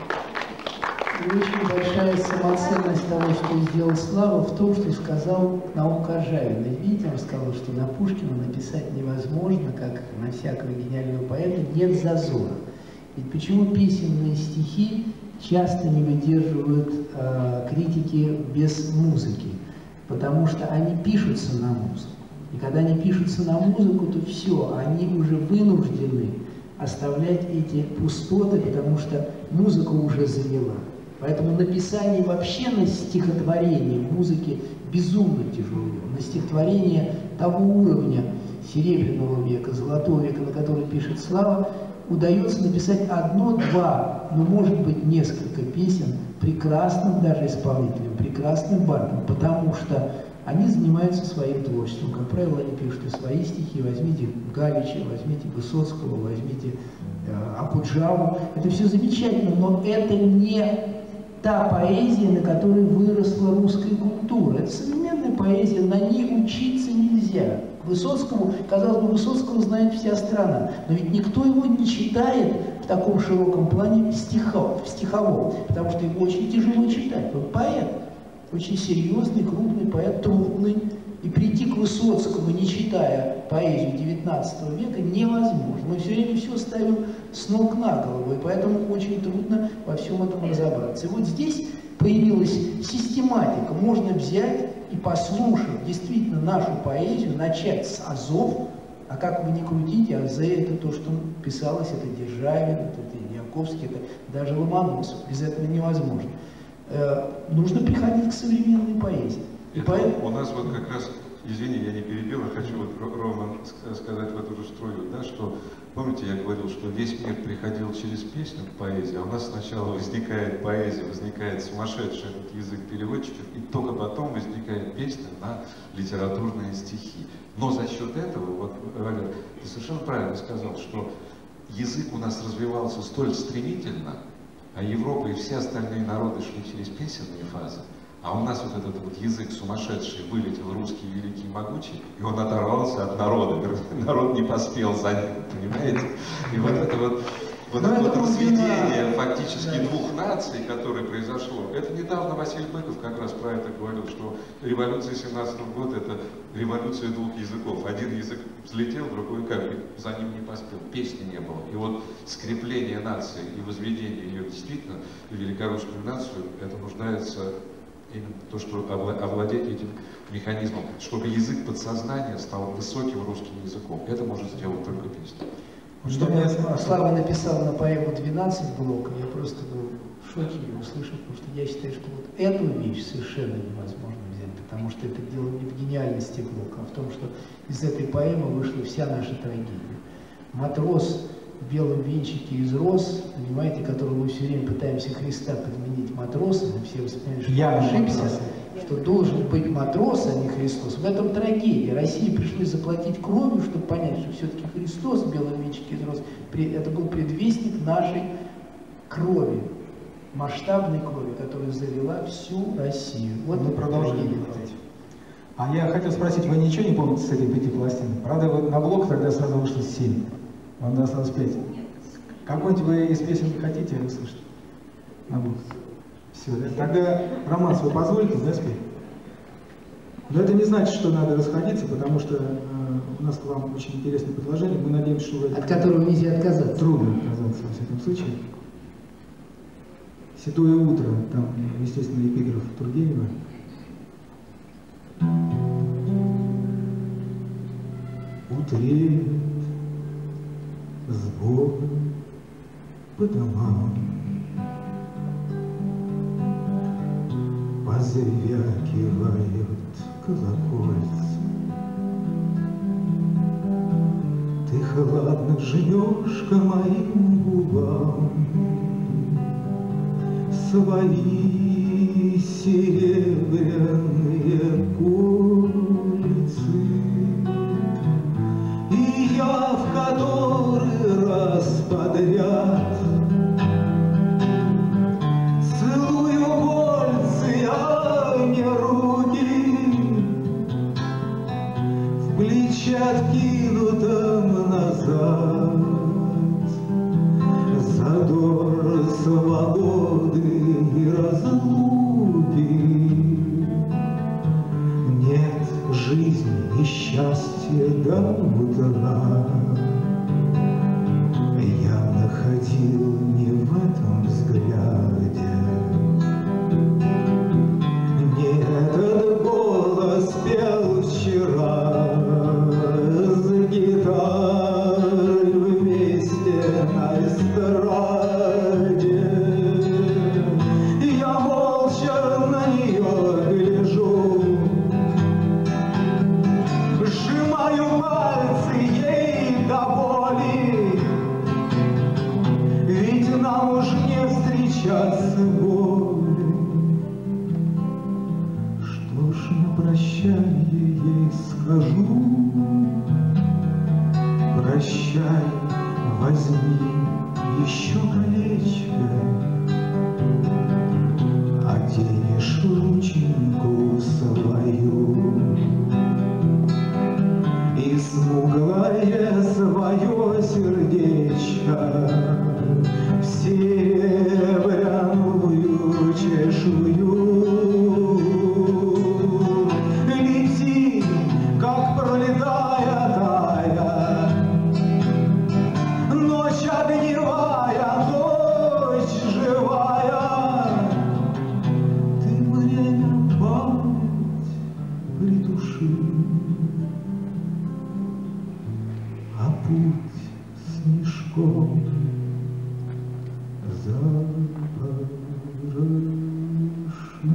И очень большая самоценность того, что сделал Слава, в том, что сказал Наука Ажавина. Видите, он сказал, что на Пушкина написать невозможно, как на всякого гениального поэта, нет зазора. Ведь почему песенные стихи часто не выдерживают э, критики без музыки? Потому что они пишутся на музыку. И когда они пишутся на музыку, то все, они уже вынуждены оставлять эти пустоты, потому что музыка уже заняла. Поэтому написание вообще на стихотворение музыки безумно тяжело. На стихотворение того уровня Серебряного века, Золотого века, на который пишет Слава, удается написать одно-два, но может быть несколько песен прекрасным даже исполнителем, прекрасным бардом, потому что они занимаются своим творчеством. Как правило, они пишут и свои стихи. Возьмите Галича, возьмите Высоцкого, возьмите э, Акуджаву. Это все замечательно, но это не та поэзия, на которой выросла русская культура. Это современная поэзия, на ней учиться нельзя. Высоцкому, казалось бы, Высоцкого знает вся страна, но ведь никто его не читает в таком широком плане стихов, стиховом, потому что его очень тяжело читать. Он поэт, очень серьезный, крупный поэт, трудный. И прийти к Высоцкому, не читая поэзию девятнадцатого века, невозможно. Мы все время все ставим с ног на голову, и поэтому очень трудно во всем этом разобраться. И вот здесь появилась систематика. Можно взять и послушать действительно нашу поэзию, начать с азов, а как вы ни крутите, азы это то, что писалось, это Державин, это Яковский, это даже Ломоносов. Без этого невозможно. Э, нужно приходить к современной поэзии. И поэтому... У нас вот как раз, извини, я не перебил, я хочу вот, Рома, сказать в эту же струю, да, что, помните, я говорил, что весь мир приходил через песню к поэзии, а у нас сначала возникает поэзия, возникает сумасшедший язык переводчиков, и только потом возникает песня на литературные стихи. Но за счет этого, вот, Валер, ты совершенно правильно сказал, что язык у нас развивался столь стремительно, а Европа и все остальные народы шли через песенные фазы, а у нас вот этот вот язык сумасшедший вылетел, русский великий и могучий, и он оторвался от народа, народ не поспел за ним, понимаете? И вот это вот, вот, это вот разведение фактически двух наций, которое произошло, это недавно Василий Быков как раз про это говорил, что революция семнадцатого года это революция двух языков. Один язык взлетел, другой как бы за ним не поспел, песни не было. И вот скрепление нации и возведение ее действительно в великорусскую нацию, это нуждается именно то, что овладеть этим механизмом, чтобы язык подсознания стал высоким русским языком. Это может сделать только песня. Что мне Слава написал на поэму «двенадцать блок», я просто был в шоке, услышав, потому что я считаю, что вот эту вещь совершенно невозможно взять, потому что это дело не в гениальности блока, а в том, что из этой поэмы вышла вся наша трагедия. Матрос в белом венчике из роз, понимаете, которого мы все время пытаемся Христа подменить матросом, и все вспоминают, что я ошибся, что должен быть матрос, а не Христос. В этом трагедия. России пришлось заплатить кровью, чтобы понять, что все-таки Христос в белом венчике из роз, это был предвестник нашей крови, масштабной крови, которая залила всю Россию. Вот мы продолжаем. А я хотел спросить, вы ничего не помните с этих пяти пластин? Правда, вы на блок тогда сразу вышло семь. Вам досталось пять. Какой-нибудь вы из песен не хотите услышать? На блок. Все, да? Тогда, Романс, вы позволите, да, спеть? Но это не значит, что надо расходиться, потому что э, у нас к вам очень интересное предложение. Мы надеемся, что вы... От которого нельзя отказаться. Трудно отказаться, во всяком случае. «Седое утро», там, естественно, эпиграф Тургенева. Утреет сбор по домам, позвякивают колокольцы, Ты хладно жмешь к моим губам свои серебряные кольцы, и я в который раз подряд целую кольцы, а не руки в плечи откинутом назад. Задор свободы и разлуки, нет жизни и счастья до утра. Я находил не в этом взгляде, не этот голос пел вчера с гитарой вместе на эстраде. Я молча на нее гляжу, сжимаю пальцы ей до боли, ведь нам уж не встречаться более. Что ж, на прощанье ей скажу: прощай, возьми еще колечко, оденешь рученьку свою, и смуглое свое сердечко в серебряную чешую лети, как пролетая тая, ночь огневая, ночь живая. Ты время память придуши, а путь снежком запороши.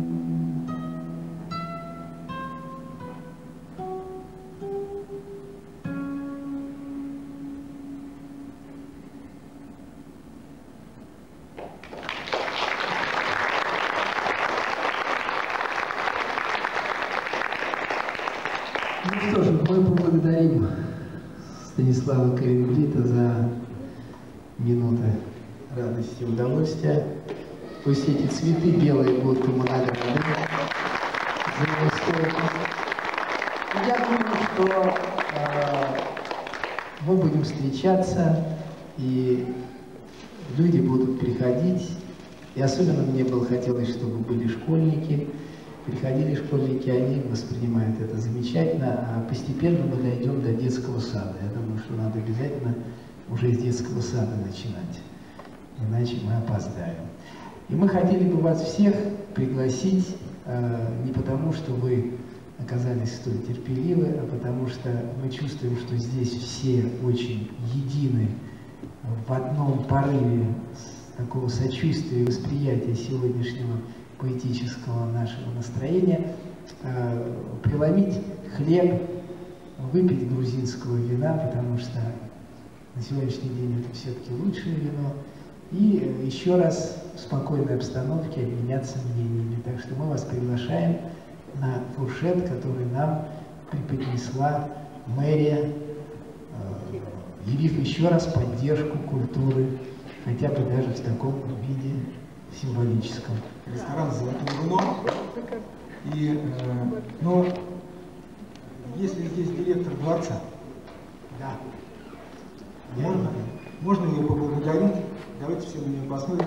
Ну что ж, мы поблагодарим Станислава Калинглита за минуты радости и удовольствия. Пусть эти цветы белые будут ему наградой за его стойкость. Я думаю, что э, мы будем встречаться, и люди будут приходить. И особенно мне было хотелось, чтобы были школьники. Приходили школьники, они воспринимают это замечательно, а постепенно мы дойдем до детского сада. Я думаю, что надо обязательно уже из детского сада начинать, иначе мы опоздаем. И мы хотели бы вас всех пригласить э, не потому, что вы оказались столь терпеливы, а потому что мы чувствуем, что здесь все очень едины в одном порыве такого сочувствия и восприятия сегодняшнего поэтического нашего настроения, э, преломить хлеб, выпить грузинского вина, потому что на сегодняшний день это все-таки лучшее вино, и э, еще раз в спокойной обстановке обменяться мнениями. Так что мы вас приглашаем на фуршет, который нам преподнесла мэрия, э, явив еще раз поддержку культуры, хотя бы даже в таком виде символическом. Ресторан «Золотое руно». И, э, но если здесь директор дворца, Да. можно, можно ее поблагодарить. Давайте все на нее посмотрим.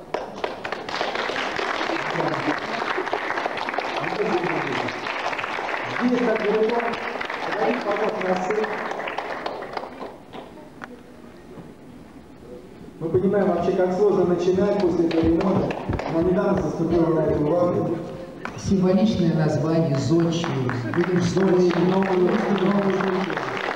Здесь так далеко, говорит помог красы. Мы понимаем вообще, как сложно начинать после этого ремонта, но недавно заступила на эту важную. Символичное название «Зодчий». Будем строить новую, новую жизнь.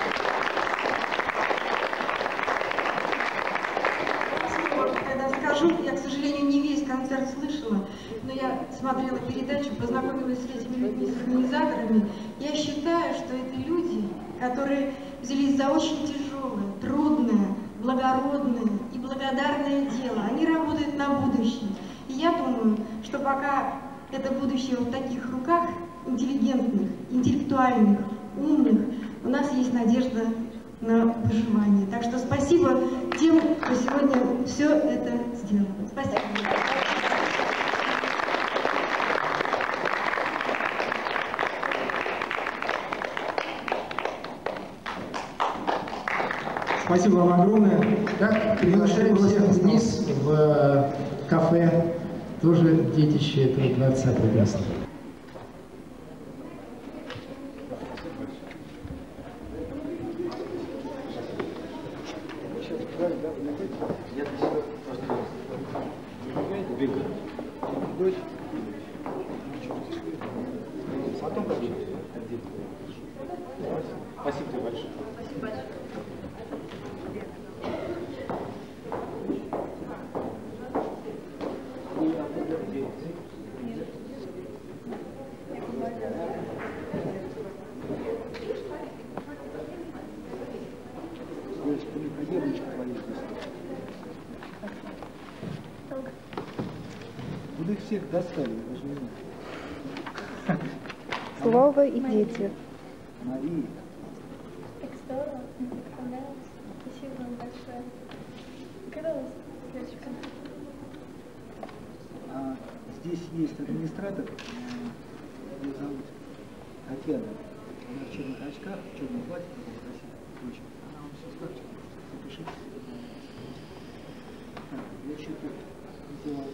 Когда скажу, я, к сожалению, не весь концерт слышала, но я смотрела передачу, познакомилась с этими людьми, с организаторами. Я считаю, что это люди, которые взялись за очень тяжелое, трудное, благородное и благодарное дело. Они работают на будущее. И я думаю, что пока это будущее в таких руках, интеллигентных, интеллектуальных, умных, у нас есть надежда на выживание. Так что спасибо тем, кто сегодня все это сделал. Спасибо. Спасибо вам огромное. Так, приглашаем всех вниз в кафе, тоже детище этого дворца прекрасного. Спасибо тебе большое. Спасибо большое. Куда их всех достали, я даже не знаю. Слово и дети. Мария. Так здорово, мне так понравилось. Спасибо вам большое. Когда у вас следующий концерт? А, здесь есть администратор, э, ее зовут Татьяна. Она в черных очках, в черном платье, красивая, очень. Она вам все скажет, запишите. Так, я еще тут сделал.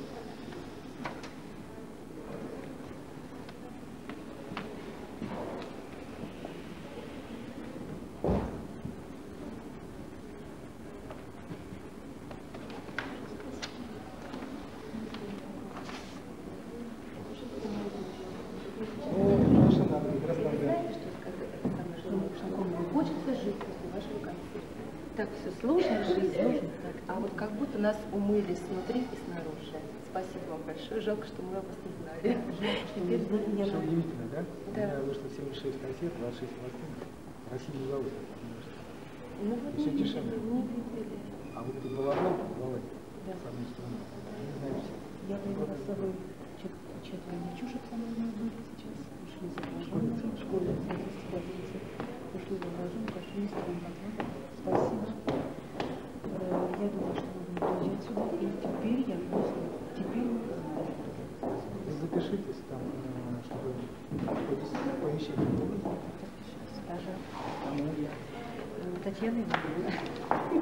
Хочется жить после вашего концерта. Так все сложно, жизнь сложно, так. А вот как будто нас умыли снутри и снаружи. Спасибо вам большое. Жалко, что мы вас не знали. Теперь я Что удивительно, да? Да. У меня вышло семьдесят шесть кассет, двадцать шесть пластинок. Россия не зовут. Ну вот Все не тишина. видели, не видели. А вот этот балаган, Володя, Да. с одной стороны, не знаю все. Я привела с собой чет- четверо девчушек со мной были сейчас. Ушли за вражом. В школе ушли за вражом. Конечно, не стоим Спасибо. Э, Я думаю, что мы будем приезжать сюда. И теперь я просто... Теперь мы знаем. Вы запишитесь там, э, чтобы помещение было. Сейчас скажем. Кому я? Э, Татьяна Ивановна.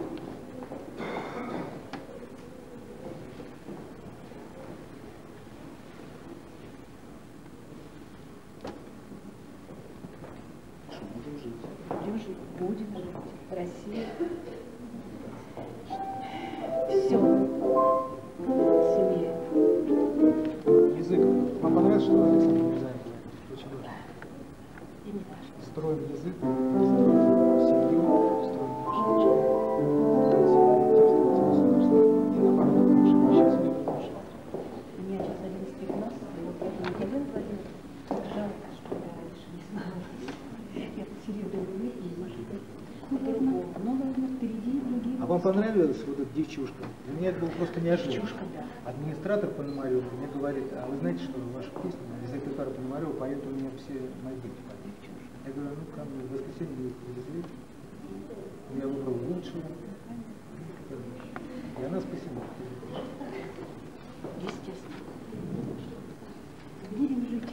Будем жить. Будем жить, будем жить. Россия. Все. Семья. Язык. Вам понравилось, что Александр Мирзаев говорит? Очень важно. И не важно. Строим язык, строим семью, строим нашу жизнь, и наоборот, потому что мы сейчас не продолжим. У меня сейчас одиннадцать пятнадцать, вот это Николай Владимирович. Жалко, что я раньше не знала. Я потеряла время, может быть, по-другому. Но, наверное, впереди другие. А вам понравилась вот эта девчушка? Для меня это было просто неожиданно. Девчушка, да. Администратор Пономарева мне говорит, а вы знаете, что ваша песня, репертуар Пономарева поет у меня все мои дети по девчушке. Я говорю, ну ко мне в воскресенье вы их привезли. Я выбрал лучшего. И она спасибо. Естественно. Будем жить.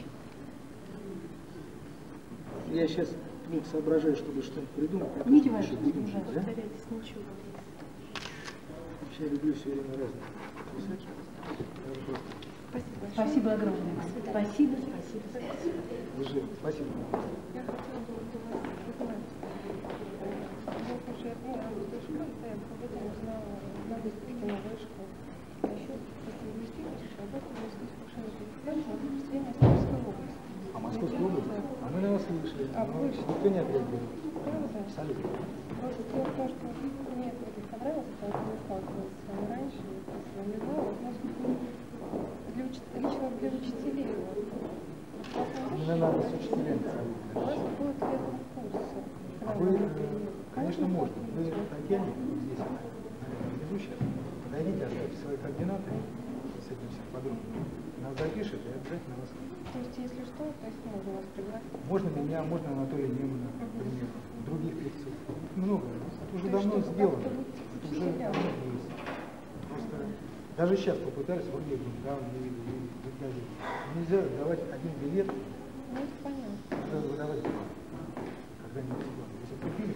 Я сейчас ну, соображаю, чтобы что-нибудь придумать. Я Не тоже важно, пишу, будем не жить, важно, да? повторяйтесь, ничего. Вообще я люблю все время разное писать. Я просто- Спасибо. Спасибо огромное. Спасибо, спасибо, спасибо. Вы живы. Спасибо. Я хотела бы у вас узнать. Вот уже я была в той школе, я когда узнала на выставке новой школы. Насчет инвестиций, работала в слушании перекладчика на представление Московской области. А Московская область? А мы на вас слышали. А, но вы- никто не отреагировал. Правда? Абсолютно. Просто дело в том, что мне это очень понравилось, потому что мы сталкивались с вами раньше, я с вами знала. Вот, может быть, для уч- лично для учителей. Вот. Мне надо с учителями У вас советовать. будет верный курс А вы, э, конечно, можно. Вы Татьяне, здесь, наверное, внизу сейчас, подойдите, оставьте свои координаты с этим всем подробно. Нас запишет и обязательно вас. То есть, если что, то есть можно вас пригласить? Можно меня, можно Анатолия Немана, например, других певцов. Много. Это уже То давно есть, сделано. как-то Это уже давно есть. Просто даже сейчас попытались, вроде я говорю, да, не видел, не видел. Нельзя давать один билет. Ну, это понятно. Надо выдавать два. Когда-нибудь два. Если купили,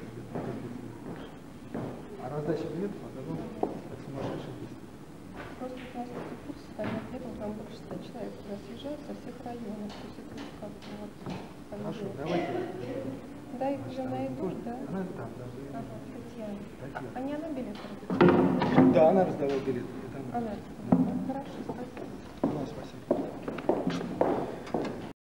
а раздача билетов, а потом как сумасшедший есть. Просто у нас такой курс, стоят летом, там больше ста человек у нас съезжают со всех районов. То есть это как-то вот... Хорошо, давайте. Да, их уже найдут, да? Она там, да. Ага, Татьяна. Татьяна. А не она билет раздала? Да, она раздавала билеты. Это она. Она раздавала. Хорошо.